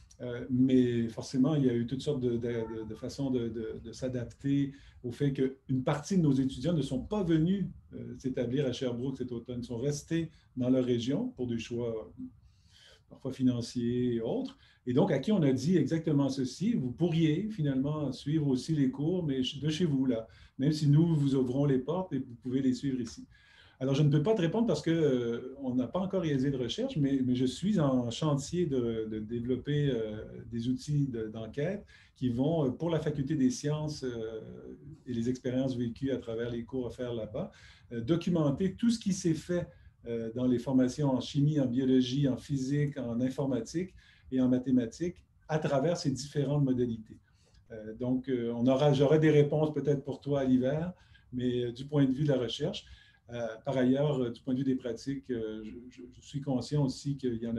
Mais forcément, il y a eu toutes sortes de façons de s'adapter au fait qu'une partie de nos étudiants ne sont pas venus s'établir à Sherbrooke cet automne, sont restés dans leur région pour des choix parfois financiers et autres. Et donc, à qui on a dit exactement ceci, vous pourriez finalement suivre aussi les cours, mais de chez vous, là, même si nous vous ouvrons les portes et vous pouvez les suivre ici. Alors, je ne peux pas te répondre parce qu'on n'a pas encore réalisé de recherche, mais je suis en chantier de développer des outils d'enquête qui vont, pour la Faculté des sciences et les expériences vécues à travers les cours offerts là-bas, documenter tout ce qui s'est fait dans les formations en chimie, en biologie, en physique, en informatique et en mathématiques à travers ces différentes modalités. Donc, j'aurai des réponses peut-être pour toi à l'hiver, mais du point de vue de la recherche. Par ailleurs, du point de vue des pratiques, je suis conscient aussi qu'il y en a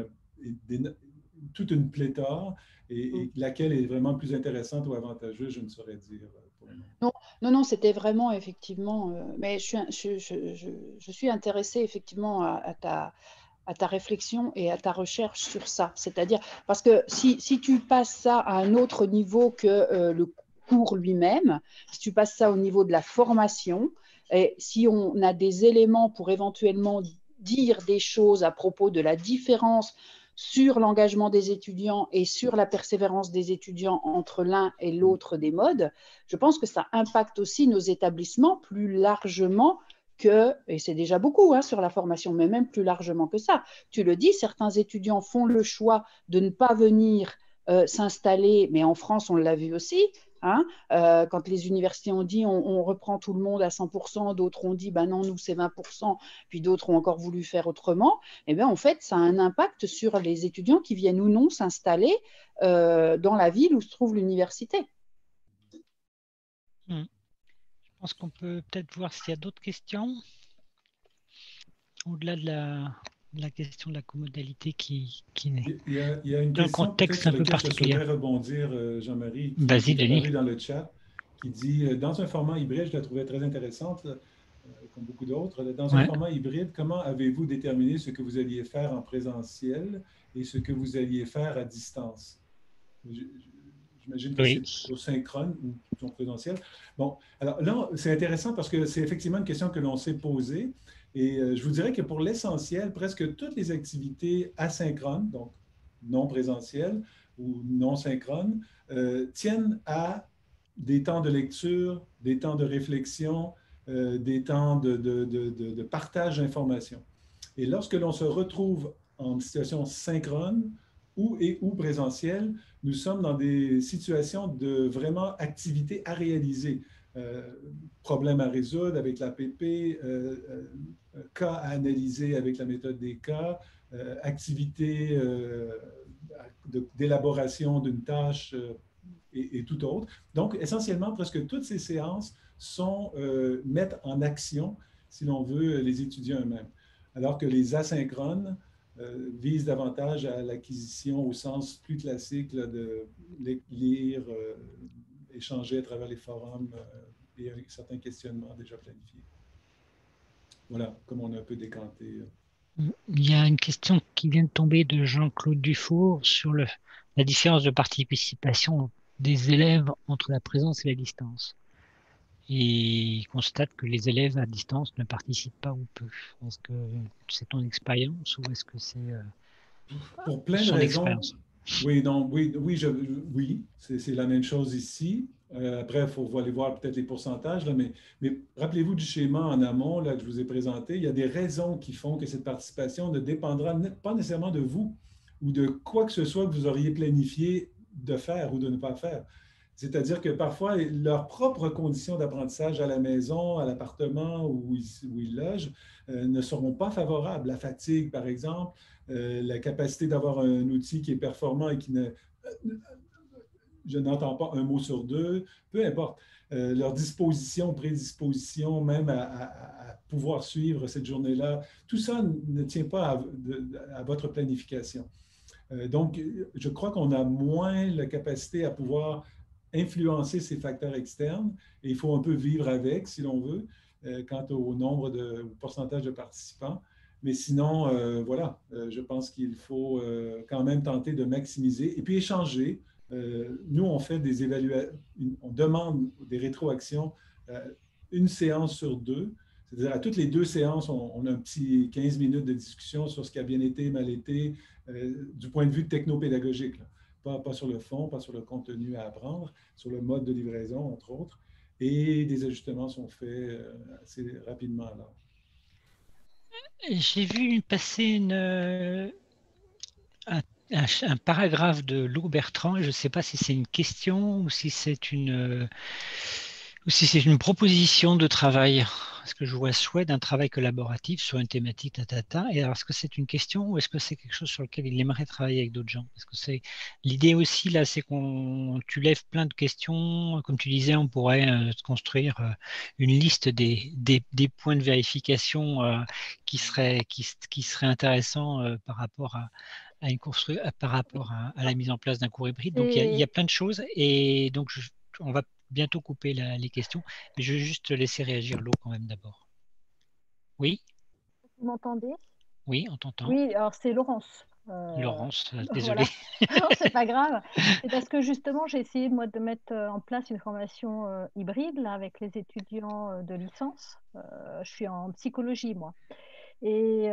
toute une pléthore et laquelle est vraiment plus intéressante ou avantageuse, je ne saurais dire pour le moment. Non, c'était vraiment effectivement… mais je suis intéressée effectivement à ta réflexion et à ta recherche sur ça. C'est-à-dire, parce que si tu passes ça à un autre niveau que le cours lui-même, si tu passes ça au niveau de la formation, et si on a des éléments pour éventuellement dire des choses à propos de la différence sur l'engagement des étudiants et sur la persévérance des étudiants entre l'un et l'autre des modes, je pense que ça impacte aussi nos établissements plus largement que, et c'est déjà beaucoup sur la formation, mais même plus largement que ça, tu le dis, certains étudiants font le choix de ne pas venir s'installer, mais en France, on l'a vu aussi, quand les universités ont dit on reprend tout le monde à 100%, d'autres ont dit ben non, nous c'est 20%, puis d'autres ont encore voulu faire autrement, et bien en fait, ça a un impact sur les étudiants qui viennent ou non s'installer dans la ville où se trouve l'université. Je pense qu'on peut peut-être voir s'il y a d'autres questions au-delà de la question de la comodalité qui Il y a une dans le question peut-être contexte sur un peu laquelle je particulier. souhaiterais rebondir, Jean-Marie, qui Vas-y, est Denis. apparue dans le chat, qui dit, dans un format hybride, je la trouvais très intéressante, comme beaucoup d'autres, dans un format hybride, comment avez-vous déterminé ce que vous alliez faire en présentiel et ce que vous alliez faire à distance? J'imagine que c'est plutôt synchrone ou plutôt présentiel. Bon, alors là, c'est intéressant parce que c'est effectivement une question que l'on s'est posée. Et je vous dirais que pour l'essentiel, presque toutes les activités asynchrones, donc non présentielles ou non synchrones, tiennent à des temps de lecture, des temps de réflexion, des temps de partage d'informations. Et lorsque l'on se retrouve en situation synchrone ou présentielle, nous sommes dans des situations de vraiment activité à réaliser. Problèmes à résoudre avec l'APP, cas à analyser avec la méthode des cas, activité d'élaboration d'une tâche et tout autre. Donc, essentiellement, presque toutes ces séances mettent en action, si l'on veut, les étudiants eux-mêmes. Alors que les asynchrones visent davantage à l'acquisition au sens plus classique là, de lire, échanger à travers les forums et avec certains questionnements déjà planifiés. Voilà, comme on a un peu décanté. Il y a une question qui vient de tomber de Jean-Claude Dufour sur la différence de participation des élèves entre la présence et la distance. Et il constate que les élèves à distance ne participent pas ou peu. Est-ce que c'est ton expérience ou est-ce que c'est pour plein de son raisons? expérience? Oui, non, oui, c'est la même chose ici. Après, il faut aller voir peut-être les pourcentages, là, mais rappelez-vous du schéma en amont là, que je vous ai présenté. Il y a des raisons qui font que cette participation ne dépendra pas nécessairement de vous ou de quoi que ce soit que vous auriez planifié de faire ou de ne pas faire. C'est-à-dire que parfois, leurs propres conditions d'apprentissage à la maison, à l'appartement où ils logent, ne seront pas favorables. La fatigue, par exemple, la capacité d'avoir un outil qui est performant et qui ne... Je n'entends pas un mot sur deux, peu importe. Leur disposition, prédisposition même à pouvoir suivre cette journée-là, tout ça ne tient pas à votre planification. Donc, je crois qu'on a moins la capacité à pouvoir influencer ces facteurs externes et il faut un peu vivre avec, si l'on veut, quant au nombre au pourcentage de participants. Mais sinon, voilà, je pense qu'il faut quand même tenter de maximiser et puis échanger. Nous, on fait des évaluations, on demande des rétroactions une séance sur deux. C'est-à-dire, à toutes les deux séances, on a un petit 15 minutes de discussion sur ce qui a bien été, mal été, du point de vue technopédagogique. Pas sur le fond, pas sur le contenu à apprendre, sur le mode de livraison, entre autres. Et des ajustements sont faits assez rapidement alors. J'ai vu passer un paragraphe de Lou Bertrand, je ne sais pas si c'est une question ou si c'est une proposition de travail. Est-ce que je vois souhait d'un travail collaboratif sur une thématique tatata? Et alors, est-ce que c'est une question ou est-ce que c'est quelque chose sur lequel il aimerait travailler avec d'autres gens? Parce que c'est l'idée aussi là, c'est tu lèves plein de questions. Comme tu disais, on pourrait construire une liste des points de vérification qui seraient intéressants par rapport par rapport à la mise en place d'un cours hybride. Donc, il y a plein de choses. Et donc, on va bientôt couper les questions. Mais je vais juste laisser réagir l'eau quand même d'abord. Oui? Vous m'entendez? Oui, on t'entend. Oui, alors c'est Laurence. Laurence, désolée. Voilà. Non, c'est pas grave. C'est parce que justement, j'ai essayé moi de mettre en place une formation hybride là, avec les étudiants de licence. Je suis en psychologie, moi. Et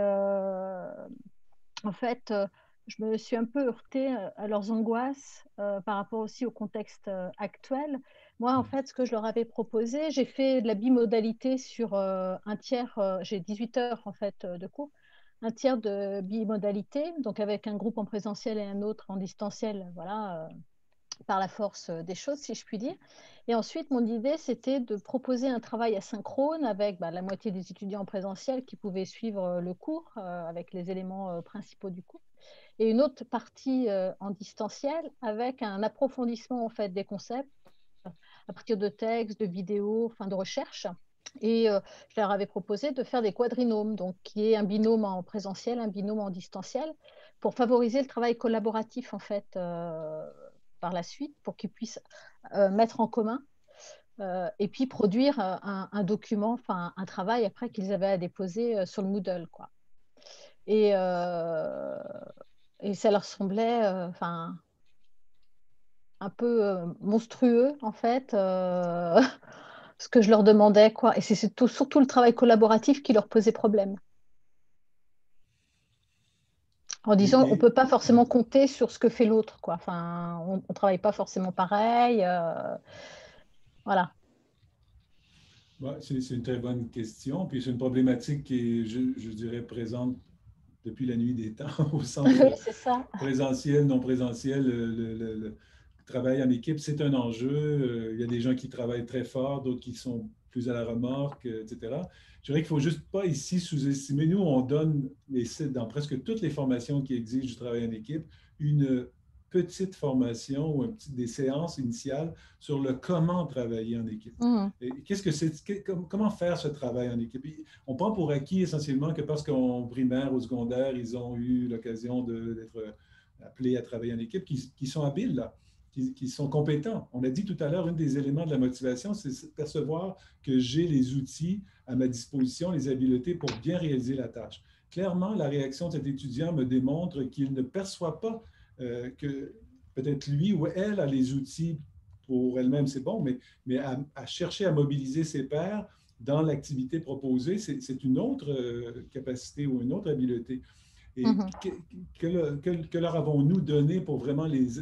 en fait, je me suis un peu heurtée à leurs angoisses par rapport aussi au contexte actuel. Moi, en fait, ce que je leur avais proposé, j'ai fait de la bimodalité sur un tiers, j'ai 18 heures en fait de cours, un tiers de bimodalité, donc avec un groupe en présentiel et un autre en distanciel, voilà, par la force des choses, si je puis dire. Et ensuite, mon idée, c'était de proposer un travail asynchrone avec la moitié des étudiants en présentiel qui pouvaient suivre le cours avec les éléments principaux du cours, et une autre partie en distanciel avec un approfondissement en fait des concepts à partir de textes, de vidéos, enfin de recherches. Et je leur avais proposé de faire des quadrinômes, donc qui est un binôme en présentiel, un binôme en distanciel, pour favoriser le travail collaboratif en fait par la suite, pour qu'ils puissent mettre en commun et puis produire un document, enfin un travail après qu'ils avaient à déposer sur le Moodle, quoi. Et ça leur semblait, enfin un peu monstrueux en fait, ce que je leur demandais, quoi. Et c'est surtout le travail collaboratif qui leur posait problème. En disant, on ne peut pas forcément compter sur ce que fait l'autre, quoi. Enfin, on ne travaille pas forcément pareil. Voilà. Ouais, c'est une très bonne question. Puis c'est une problématique qui est, je dirais, présente depuis la nuit des temps au sens Oui, c'est ça. présentiel, non présentiel. Le travail en équipe, c'est un enjeu. Il y a des gens qui travaillent très fort, d'autres qui sont plus à la remorque, etc. Je dirais qu'il ne faut juste pas ici sous-estimer. Nous, on donne dans presque toutes les formations qui exigent du travail en équipe une petite formation ou des séances initiales sur le comment travailler en équipe. Qu'est-ce que c'est, comment faire ce travail en équipe? On prend pour acquis essentiellement que parce qu'en primaire ou secondaire, ils ont eu l'occasion d'être appelés à travailler en équipe, qui sont habiles là, qui sont compétents. On a dit tout à l'heure, un des éléments de la motivation, c'est percevoir que j'ai les outils à ma disposition, les habiletés pour bien réaliser la tâche. Clairement, la réaction de cet étudiant me démontre qu'il ne perçoit pas que peut-être lui ou elle a les outils pour elle-même, c'est bon, mais à chercher à mobiliser ses pairs dans l'activité proposée, c'est une autre capacité ou une autre habileté. Et que leur avons-nous donné pour vraiment les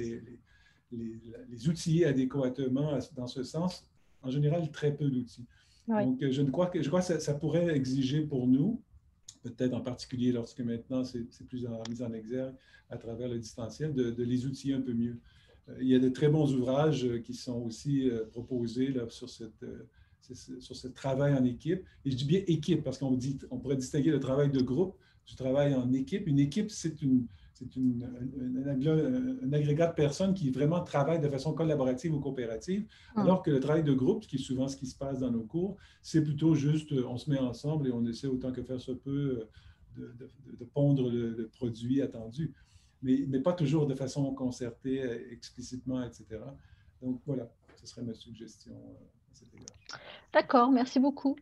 outiller adéquatement dans ce sens? En général, très peu d'outils. Ouais. Donc, je crois que ça pourrait exiger pour nous, peut-être en particulier lorsque maintenant c'est plus mis en exergue à travers le distanciel, de les outiller un peu mieux. Il y a de très bons ouvrages qui sont aussi proposés là, sur ce travail en équipe. Et je dis bien équipe parce qu'on pourrait distinguer le travail de groupe du travail en équipe. Une équipe, c'est un agrégat de personnes qui vraiment travaillent de façon collaborative ou coopérative, alors que le travail de groupe, qui est souvent ce qui se passe dans nos cours, c'est plutôt juste, on se met ensemble et on essaie autant que faire se peut de pondre le produit attendu, mais pas toujours de façon concertée, explicitement, etc. Donc voilà, ce serait ma suggestion à cet égard. D'accord, merci beaucoup.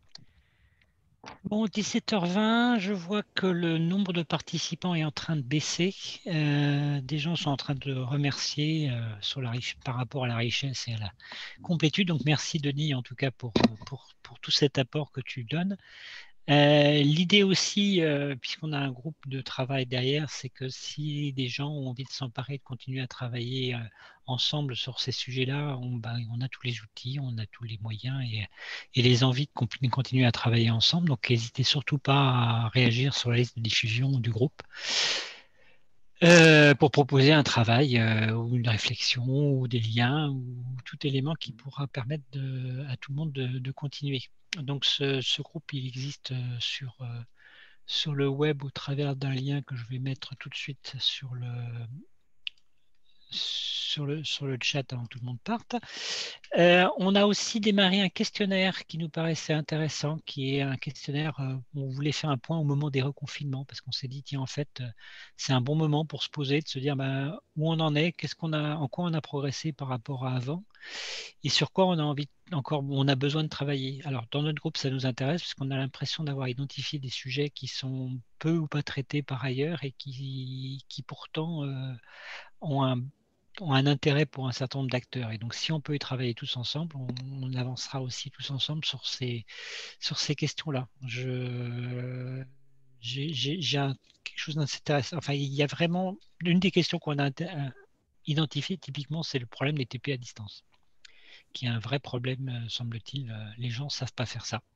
Bon, 17h20, je vois que le nombre de participants est en train de baisser. Des gens sont en train de remercier par rapport à la richesse et à la complétude. Donc, merci Denis, en tout cas, pour tout cet apport que tu donnes. L'idée aussi, puisqu'on a un groupe de travail derrière, c'est que si des gens ont envie de s'emparer, de continuer à travailler ensemble sur ces sujets-là, on a tous les outils, on a tous les moyens et les envies de continuer à travailler ensemble. Donc, n'hésitez surtout pas à réagir sur la liste de diffusion du groupe pour proposer un travail ou une réflexion ou des liens ou tout élément qui pourra permettre à tout le monde de continuer. Donc, ce groupe, il existe sur le web au travers d'un lien que je vais mettre tout de suite sur le chat avant que tout le monde parte. On a aussi démarré un questionnaire qui nous paraissait intéressant, qui est un questionnaire où on voulait faire un point au moment des reconfinements, parce qu'on s'est dit, tiens, en fait, c'est un bon moment pour se poser, de se dire où on en est, en quoi on a progressé par rapport à avant, et sur quoi on a besoin de travailler. Alors, dans notre groupe, ça nous intéresse, parce qu'on a l'impression d'avoir identifié des sujets qui sont peu ou pas traités par ailleurs, et qui pourtant ont un intérêt pour un certain nombre d'acteurs. Et donc, si on peut y travailler tous ensemble, on avancera aussi tous ensemble sur ces questions-là. J'ai quelque chose d'intéressant. Enfin, il y a vraiment une des questions qu'on a identifiées, typiquement, c'est le problème des TP à distance. qui est un vrai problème, semble-t-il. Les gens ne savent pas faire ça.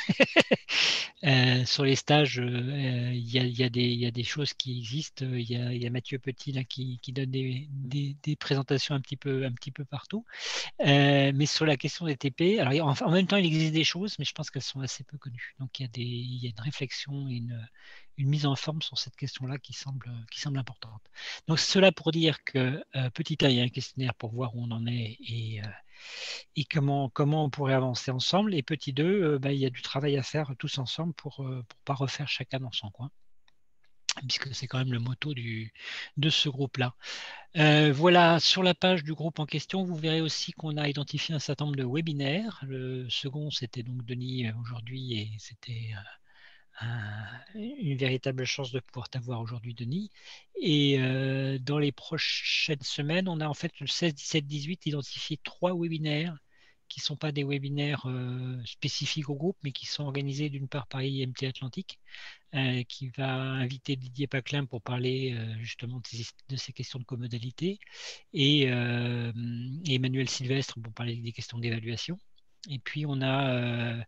Sur les stages, il y a des choses qui existent. Il y a Mathieu Petit là, qui donne des présentations un petit peu partout. Mais sur la question des TP, alors en même temps, il existe des choses, mais je pense qu'elles sont assez peu connues. Donc il y a une réflexion et une mise en forme sur cette question-là qui semble importante. Donc cela pour dire que petit 1, il y a un questionnaire pour voir où on en est et comment on pourrait avancer ensemble. Et petit 2, il y a du travail à faire tous ensemble pour pas refaire chacun dans son coin, puisque c'est quand même le motto de ce groupe-là. Voilà, sur la page du groupe en question, vous verrez aussi qu'on a identifié un certain nombre de webinaires. Le second, c'était donc Denis aujourd'hui, et c'était une véritable chance de pouvoir t'avoir aujourd'hui, Denis. Et dans les prochaines semaines, on a en fait le 16, 17, 18 identifié 3 webinaires qui ne sont pas des webinaires spécifiques au groupe, mais qui sont organisés d'une part par IMT Atlantique, qui va inviter Didier Paclin pour parler justement de ces questions de comodalité, et Emmanuel Sylvestre pour parler des questions d'évaluation. Et puis on a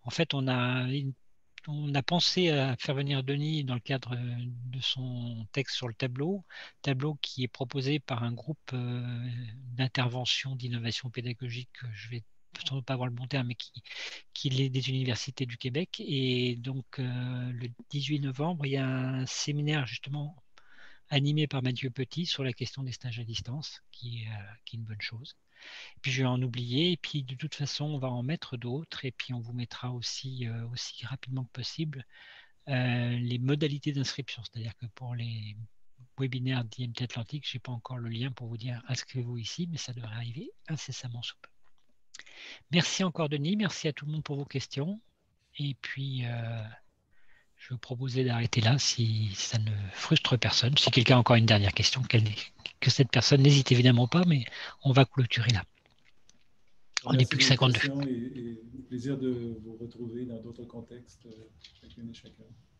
pensé à faire venir Denis dans le cadre de son texte sur le tableau qui est proposé par un groupe d'intervention d'innovation pédagogique, je vais sans doute pas avoir le bon terme, mais qui est des universités du Québec. Et donc le 18 novembre, il y a un séminaire justement animé par Mathieu Petit sur la question des stages à distance, qui est une bonne chose. Puis je vais en oublier, et puis de toute façon, on va en mettre d'autres, et puis on vous mettra aussi rapidement que possible les modalités d'inscription. C'est-à-dire que pour les webinaires d'IMT Atlantique, je n'ai pas encore le lien pour vous dire inscrivez-vous ici, mais ça devrait arriver incessamment sous peu. Merci encore Denis, merci à tout le monde pour vos questions, et puis je vais proposer d'arrêter là si ça ne frustre personne. Si quelqu'un a encore une dernière question, que cette personne n'hésite évidemment pas, mais on va clôturer là. On n'est plus que 52. Et plaisir de vous retrouver dans d'autres contextes, chacune et chacun.